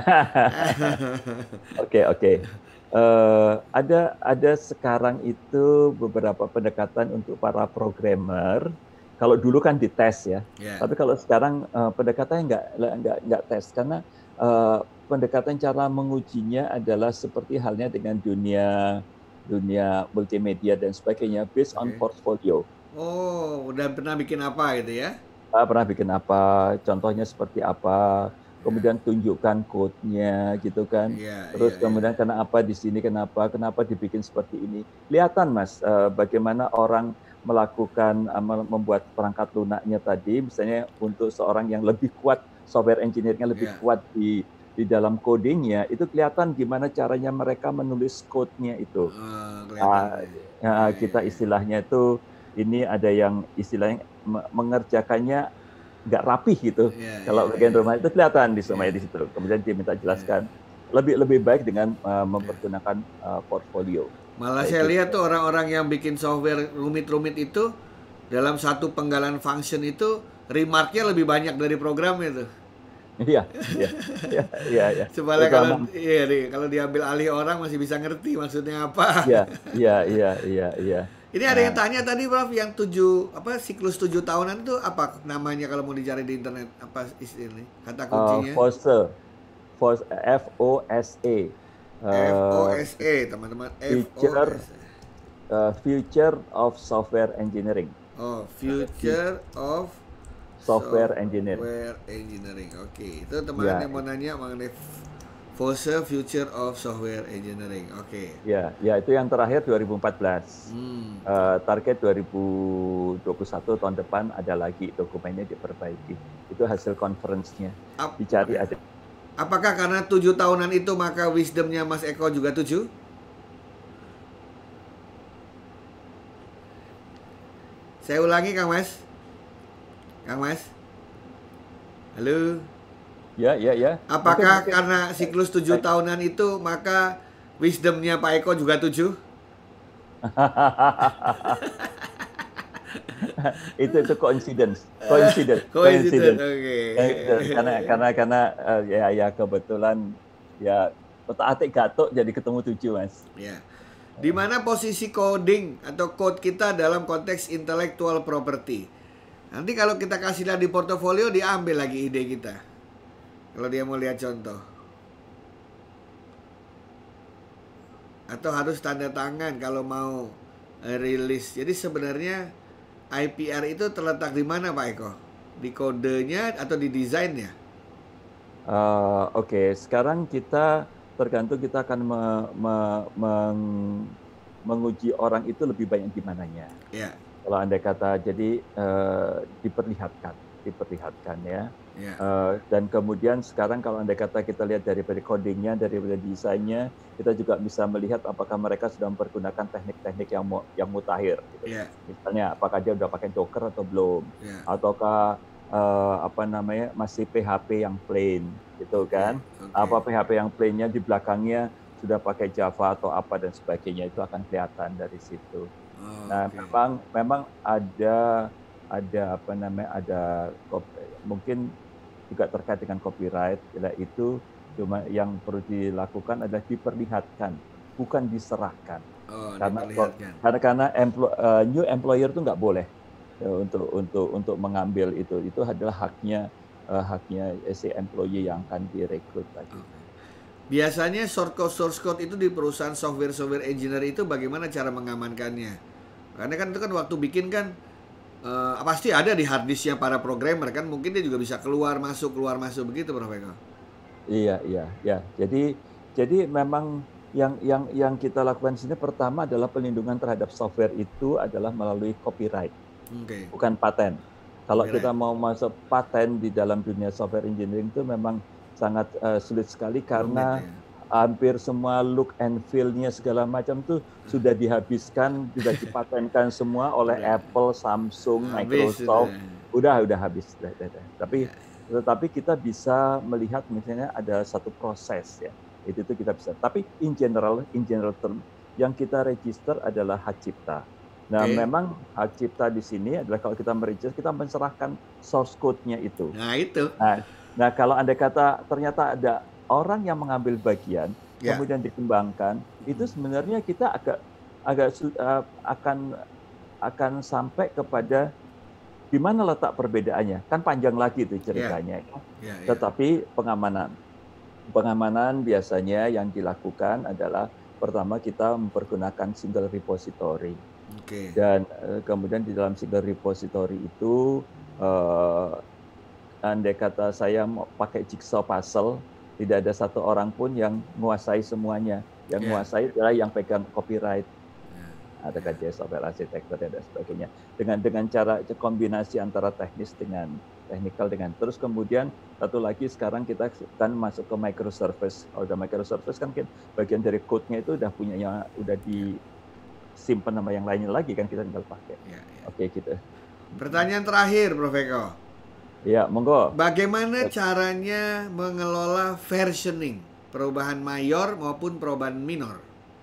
Oke, oke. Uh, ada ada sekarang itu beberapa pendekatan untuk para programmer. Kalau dulu kan dites ya, Yeah. tapi kalau sekarang uh, pendekatannya nggak nggak nggak tes, karena uh, pendekatan cara mengujinya adalah seperti halnya dengan dunia dunia multimedia dan sebagainya, based on Oke. portfolio. Oh, udah pernah bikin apa gitu ya? Ah, pernah bikin apa, contohnya seperti apa, kemudian tunjukkan code-nya gitu kan. Iya, Terus iya, kemudian iya. kenapa di sini, kenapa, kenapa dibikin seperti ini. Kelihatan Mas, uh, bagaimana orang melakukan uh, membuat perangkat lunaknya tadi, misalnya untuk seorang yang lebih kuat, software engineer-nya lebih Iya. kuat di di dalam codingnya, itu kelihatan gimana caranya mereka menulis code-nya itu. Oh, kelihatan. Uh, ya. ya, kita istilahnya itu, ini ada yang istilahnya me- mengerjakannya nggak rapih gitu. Iya, Kalau iya, bagian iya. rumah itu kelihatan di semuanya Iya. di situ. Kemudian diminta jelaskan lebih lebih baik dengan uh, mempergunakan uh, portfolio. Malah Kayak saya gitu. lihat tuh orang-orang yang bikin software rumit-rumit itu dalam satu penggalan function itu remarknya lebih banyak dari programnya tuh. Iya, iya, iya, iya, iya. Supaya kalau Terutama, iya nih, kalau diambil alih orang masih bisa ngerti maksudnya apa. iya, iya, iya, iya, iya. Ini ada Nah, yang tanya tadi Prof, yang tujuh apa siklus tujuh tahunan itu apa namanya kalau mau dicari di internet, apa istilahnya kata uh, kuncinya? FOSE, FOSE, F O S E, uh, F O S E teman-teman, Future F O S E. uh, Future of Software Engineering. Oh, Uh, fu- Future of Software Engineering. Software Engineering. Oke, itu teman Ya, yang mau nanya mengenai FOSE Future of Software Engineering. Oke. ya, ya itu yang terakhir dua ribu empat belas. Hmm. Uh, target dua ribu dua puluh satu tahun depan ada lagi dokumennya diperbaiki. Itu hasil conference-nya. Ap- Dicari ada. Apakah karena tujuh tahunan itu maka wisdomnya Mas Eko juga tujuh? Saya ulangi Kang Mas. Kang Mas. Halo. Ya, ya, ya. Apakah Mungkin, mungkin. karena siklus tujuh tahunan itu maka wisdomnya Pak Eko juga tujuh? itu itu coincidence, coincidence, Coincidence, coincidence. oke. Coincidence. Karena karena karena uh, ya ya kebetulan ya otak atik gatuk jadi ketemu tujuh, Mas. Ya. Di mana posisi coding atau code kita dalam konteks intellectual property? Nanti kalau kita kasih lihat di portofolio diambil lagi ide kita. Kalau dia mau lihat contoh. Atau harus tanda tangan kalau mau eh, rilis. Jadi sebenarnya I P R itu terletak di mana Pak Eko? Di kodenya atau di desainnya? Uh, Oke, okay. Sekarang kita tergantung kita akan me, me, meng, menguji orang itu lebih banyak di mananya. Ya. Kalau andai kata jadi uh, diperlihatkan, diperlihatkan ya. Ya. Uh, dan kemudian sekarang kalau andai kata kita lihat dari codingnya, dari desainnya, kita juga bisa melihat apakah mereka sudah mempergunakan teknik-teknik yang yang mutakhir. Gitu. Ya. Misalnya apakah dia sudah pakai Docker atau belum, ya. Ataukah uh, apa namanya masih P H P yang plain, gitu kan? Okay. Apa P H P yang plainnya di belakangnya sudah pakai Java atau apa dan sebagainya, itu akan kelihatan dari situ. Oh, nah, okay. memang memang ada ada apa namanya ada mungkin juga terkait dengan copyright, yaitu cuma yang perlu dilakukan adalah diperlihatkan, bukan diserahkan. Oh, karena karena karena employ, uh, new employer itu nggak boleh ya, untuk untuk untuk mengambil itu. Itu adalah haknya uh, haknya si employee yang akan direkrut lagi. Okay. Biasanya source code source code itu di perusahaan software software engineer itu bagaimana cara mengamankannya? Karena kan itu kan waktu bikin kan uh, pasti ada di hard disknya para programmer kan, mungkin dia juga bisa keluar masuk keluar masuk begitu, Prof Eko. Iya, iya, ya. Jadi jadi memang yang yang yang kita lakukan di sini pertama adalah pelindungan terhadap software itu adalah melalui copyright. Okay. Bukan paten. Kalau copyright. Kita mau masuk paten di dalam dunia software engineering itu memang sangat uh, sulit sekali karena Rumit, ya. Hampir semua look and feel-nya segala macam tuh sudah dihabiskan, sudah dipatenkan semua oleh ya. Apple, Samsung, habis, Microsoft. Sudah, udah habis. Udah, udah, udah. Tapi ya. Tetapi kita bisa melihat misalnya ada satu proses ya. Itu itu kita bisa. Tapi in general, in general term yang kita register adalah hak cipta. Nah, okay. Memang hak cipta di sini adalah kalau kita meregister, kita menserahkan source code-nya itu. Nah, itu. Nah, nah kalau Anda kata ternyata ada orang yang mengambil bagian, yeah. kemudian dikembangkan, itu sebenarnya kita agak agak uh, akan akan sampai kepada di mana letak perbedaannya? Kan panjang lagi itu ceritanya. Yeah. Yeah, yeah. Tetapi pengamanan. Pengamanan biasanya yang dilakukan adalah pertama kita mempergunakan single repository. Okay. Dan uh, kemudian di dalam single repository itu uh, andai kata saya mau pakai jigsaw puzzle, tidak ada satu orang pun yang menguasai semuanya. Yang yeah. menguasai adalah yang pegang copyright. Ada kajian software arsitektur dan sebagainya. Dengan dengan cara kombinasi antara teknis dengan technical dengan terus kemudian satu lagi sekarang kita kan masuk ke microservice. Kalau udah microservice kan bagian dari code-nya itu udah punya yang udah disimpan sama yang lainnya lagi kan kita tinggal pakai. Ya, ya. Oke gitu. Pertanyaan terakhir, Prof Eko. Ya, monggo. Bagaimana caranya mengelola versioning, perubahan mayor maupun perubahan minor?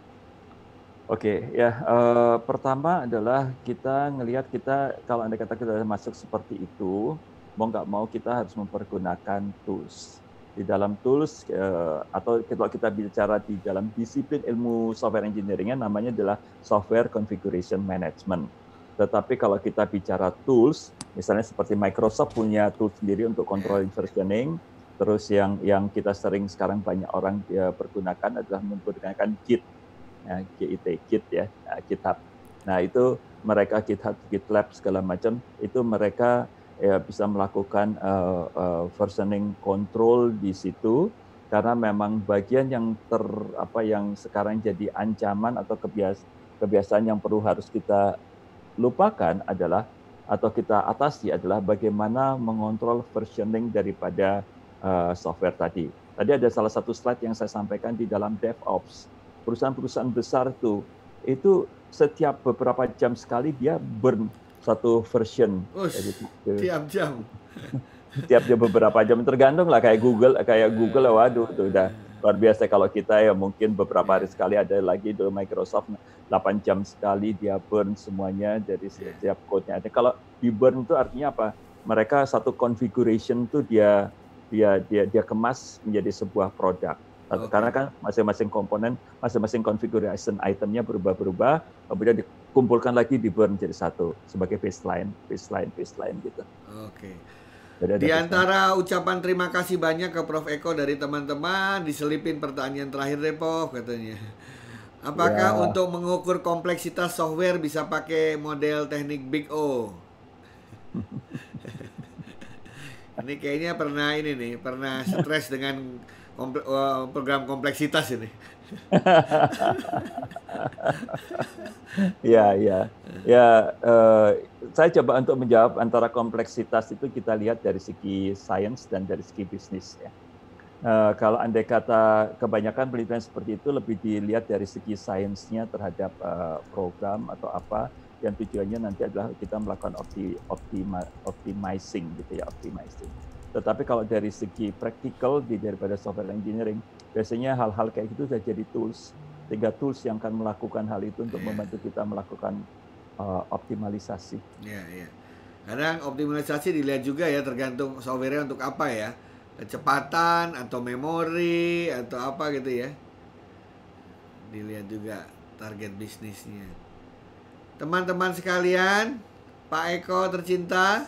Oke, okay, ya uh, pertama adalah kita ngelihat kita kalau Anda kata kita masuk seperti itu, mau nggak mau kita harus mempergunakan tools. Di dalam tools, uh, atau kalau kita bicara di dalam disiplin ilmu software engineering-nya namanya adalah software configuration management. Tetapi kalau kita bicara tools, misalnya seperti Microsoft punya tools sendiri untuk controlling versioning, terus yang yang kita sering sekarang banyak orang ya, pergunakan adalah menggunakan Git, ya, Git, Git ya, GitHub. Nah itu mereka GitHub, GitLab segala macam itu mereka ya, bisa melakukan uh, uh, versioning control di situ karena memang bagian yang ter apa yang sekarang jadi ancaman atau kebias kebiasaan yang perlu harus kita lupakan adalah atau kita atasi adalah bagaimana mengontrol versioning daripada uh, software tadi. Tadi ada salah satu slide yang saya sampaikan di dalam DevOps. Perusahaan-perusahaan besar tuh itu setiap beberapa jam sekali dia burn satu version. Ush, tiap jam. Tiap jam beberapa jam tergantung lah kayak Google, kayak Google waduh itu udah luar biasa. Kalau kita ya mungkin beberapa hari sekali, ada lagi di Microsoft delapan jam sekali dia burn semuanya dari setiap code-nya. Ada kalau di burn itu artinya apa? Mereka satu configuration tuh dia dia dia dia kemas menjadi sebuah produk. Okay. Karena kan masing-masing komponen, masing-masing configuration itemnya berubah-berubah, kemudian dikumpulkan lagi di burn jadi satu sebagai baseline, baseline, baseline gitu. Oke. Okay. Di antara baseline. Ucapan terima kasih banyak ke Prof Eko dari teman-teman, diselipin pertanyaan terakhir deh, Prof, katanya. Apakah ya. Untuk mengukur kompleksitas software bisa pakai model teknik Big O? Ini kayaknya pernah ini nih, pernah stres dengan komple uh, program kompleksitas ini. Ya, ya, ya. Uh, saya coba untuk menjawab antara kompleksitas itu kita lihat dari segi sains dan dari segi bisnis. Ya. Uh, kalau andai kata kebanyakan penelitian seperti itu lebih dilihat dari segi sainsnya terhadap uh, program atau apa yang tujuannya nanti adalah kita melakukan opti, optima, optimizing gitu ya, optimizing. Tetapi kalau dari segi praktikal di daripada software engineering, biasanya hal-hal kayak gitu sudah jadi tools. Sehingga tools yang akan melakukan hal itu untuk yeah. membantu kita melakukan uh, optimalisasi. Iya, yeah, iya. Yeah. Kadang optimalisasi dilihat juga ya, tergantung software-nya untuk apa ya. Kecepatan atau memori atau apa gitu ya. Dilihat juga target bisnisnya. Teman-teman sekalian, Pak Eko tercinta,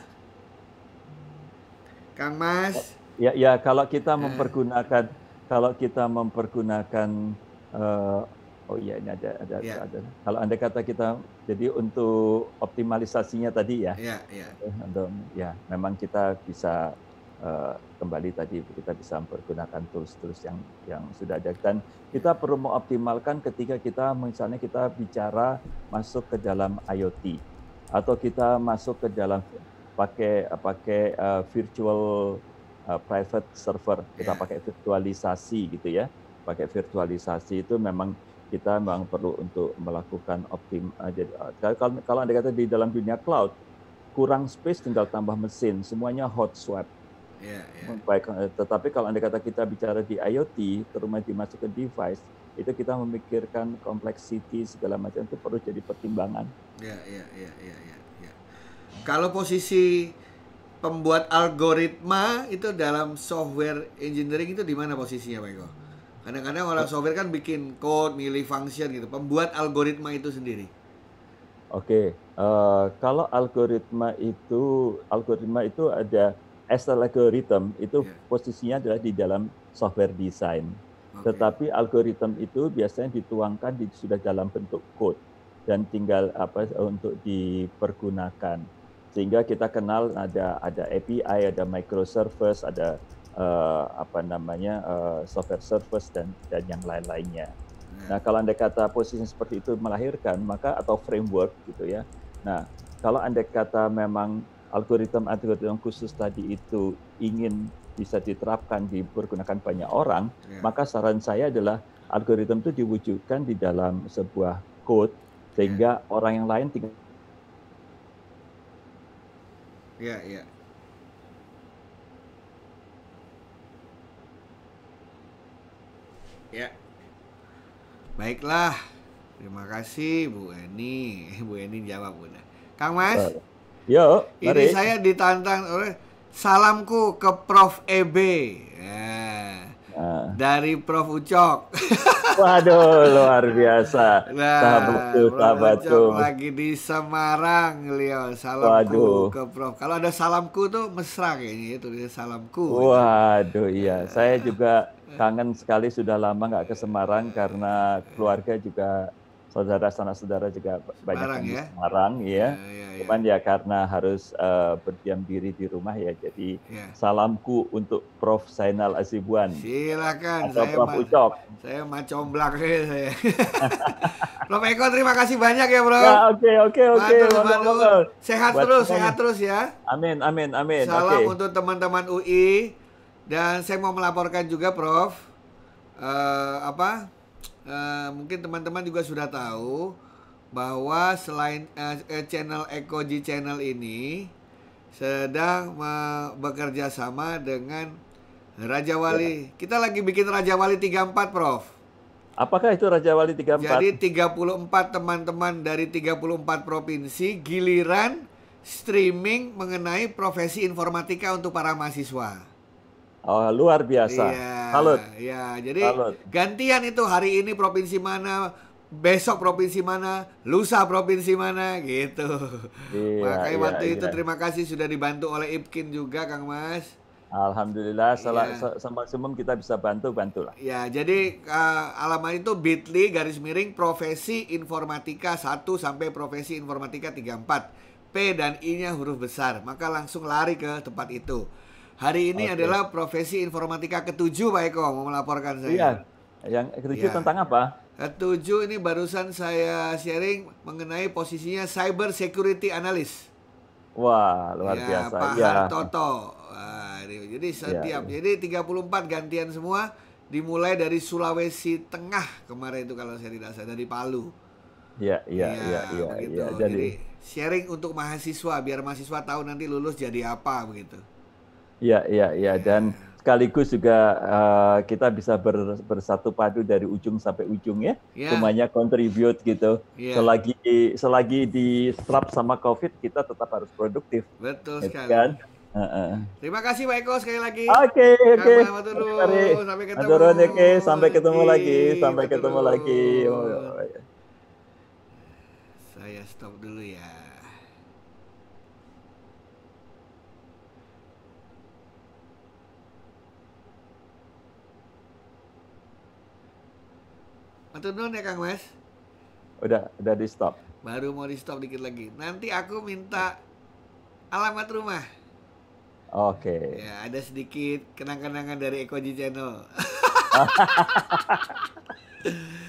Kang Mas. Ya, ya kalau kita mempergunakan, eh. kalau kita mempergunakan, uh, oh iya ini ada, ada, ya. ada. Kalau andai kata kita, jadi untuk optimalisasinya tadi ya, ya, ya. Untuk, ya memang kita bisa uh, kembali tadi kita bisa mempergunakan tools-tools yang yang sudah ada, dan kita perlu mengoptimalkan ketika kita misalnya kita bicara masuk ke dalam IoT atau kita masuk ke dalam pakai pakai uh, virtual uh, private server, kita yeah. pakai virtualisasi gitu ya. Pakai virtualisasi itu memang kita memang perlu untuk melakukan optim. Uh, jadi, uh, kalau kalau Anda kata di dalam dunia cloud kurang space tinggal tambah mesin, semuanya hot swap. Yeah, yeah. Baik, tetapi kalau Anda kata kita bicara di IoT, terutama dimasuk ke device, itu kita memikirkan complexity segala macam itu perlu jadi pertimbangan. Ya, ya, ya, ya, ya. ya. Kalau posisi pembuat algoritma itu dalam software engineering itu di mana posisinya, Pak Eko? Kadang-kadang orang software kan bikin code, milih function gitu. Pembuat algoritma itu sendiri. Oke, uh, kalau algoritma itu, algoritma itu ada as an algorithm itu yeah. posisinya adalah di dalam software design. Okay. Tetapi algoritma itu biasanya dituangkan di, sudah dalam bentuk code dan tinggal apa untuk dipergunakan. Sehingga kita kenal ada ada A P I, ada microservice, ada uh, apa namanya uh, software service dan dan yang lain-lainnya. Yeah. Nah, kalau Anda kata posisi seperti itu melahirkan, maka atau framework gitu ya. Nah, kalau Anda kata memang algoritma-algoritma khusus tadi itu ingin bisa diterapkan, dipergunakan banyak orang, yeah. maka saran saya adalah algoritma itu diwujudkan di dalam sebuah code, sehingga yeah. orang yang lain tinggal. Ya, yeah, ya. Yeah. Ya. Yeah. Baiklah. Terima kasih Bu Eni. Bu Eni jawab udah. Kang Mas? Uh. Yo, ini mari. Saya ditantang oleh salamku ke Prof E B. Ya. Nah. Dari Prof Ucok. Waduh, luar biasa. Nah, Sahabatku, Prof sahabatku. Ucok lagi di Semarang, beliau. Salamku Waduh. ke Prof. Kalau ada salamku tuh mesra kayaknya itu dia salamku. Waduh, iya. Saya juga kangen sekali, sudah lama nggak ke Semarang karena keluarga juga, saudara sanak saudara juga banyak Semarang, yang di ya? Semarang, ya. Ya, ya, ya. Cuman ya karena harus uh, berdiam diri di rumah ya, jadi Ya. salamku untuk Prof Zainal Azibuan. Silakan, atau saya Prof Ucok. Saya macomblak saya. Prof Eko, terima kasih banyak ya, Bro. Ya, oke, oke, oke. Sehat Buat terus, semuanya. sehat terus ya. Amin, amin, amin. Salam okay. untuk teman-teman U I. Dan saya mau melaporkan juga, Prof. Uh, apa? Uh, mungkin teman-teman juga sudah tahu bahwa selain uh, channel Ekoji Channel ini sedang uh, bekerja sama dengan Raja Wali. Ya. Kita lagi bikin Raja Wali tiga puluh empat, Prof. Apakah itu Raja Wali tiga puluh empat? Jadi tiga puluh empat teman-teman dari tiga puluh empat provinsi giliran streaming mengenai profesi informatika untuk para mahasiswa. Oh, luar biasa. Iya, Salut. ya. Jadi Salut. gantian itu, hari ini provinsi mana, besok provinsi mana, lusa provinsi mana, gitu. Iya, Makanya iya, waktu iya. itu terima kasih sudah dibantu oleh Ipkin juga, Kang Mas. Alhamdulillah, ya. Semaksimum kita bisa bantu, bantulah. Ya, jadi uh, alamat itu bit.ly garis miring profesi informatika satu sampai profesi informatika tiga puluh empat. P dan I-nya huruf besar, maka langsung lari ke tempat itu. Hari ini okay. adalah profesi informatika ketujuh, Pak Eko, mau melaporkan saya. Iya, yang ketujuh ya. Tentang apa? Ketujuh ini barusan saya sharing mengenai posisinya Cyber Security Analyst. Wah, luar ya, biasa. Pak ya. Hartoto. Wah, jadi setiap, ya, ya. jadi tiga puluh empat gantian semua, dimulai dari Sulawesi Tengah kemarin itu kalau saya tidak salah, dari Palu. Iya, iya, iya, iya. Ya, jadi, jadi sharing untuk mahasiswa, biar mahasiswa tahu nanti lulus jadi apa begitu. Iya, iya, iya. Dan sekaligus juga uh, kita bisa ber, bersatu padu dari ujung sampai ujung ya. Yeah. Semuanya contribute gitu. Yeah. Selagi selagi di strap sama COVID, kita tetap harus produktif. Betul gitu sekali. Kan? Uh -uh. Terima kasih Pak Eko sekali lagi. Oke, oke. Sampai ketemu. Oke, sampai ketemu lagi. Sampai ketemu lagi. Oh, ya. Saya stop dulu ya. Matur nuwun ya Kang Mas. Udah, udah di stop. Baru mau di stop dikit lagi. Nanti aku minta alamat rumah. Oke. Okay. Ya, ada sedikit kenang-kenangan dari Ekoji Channel.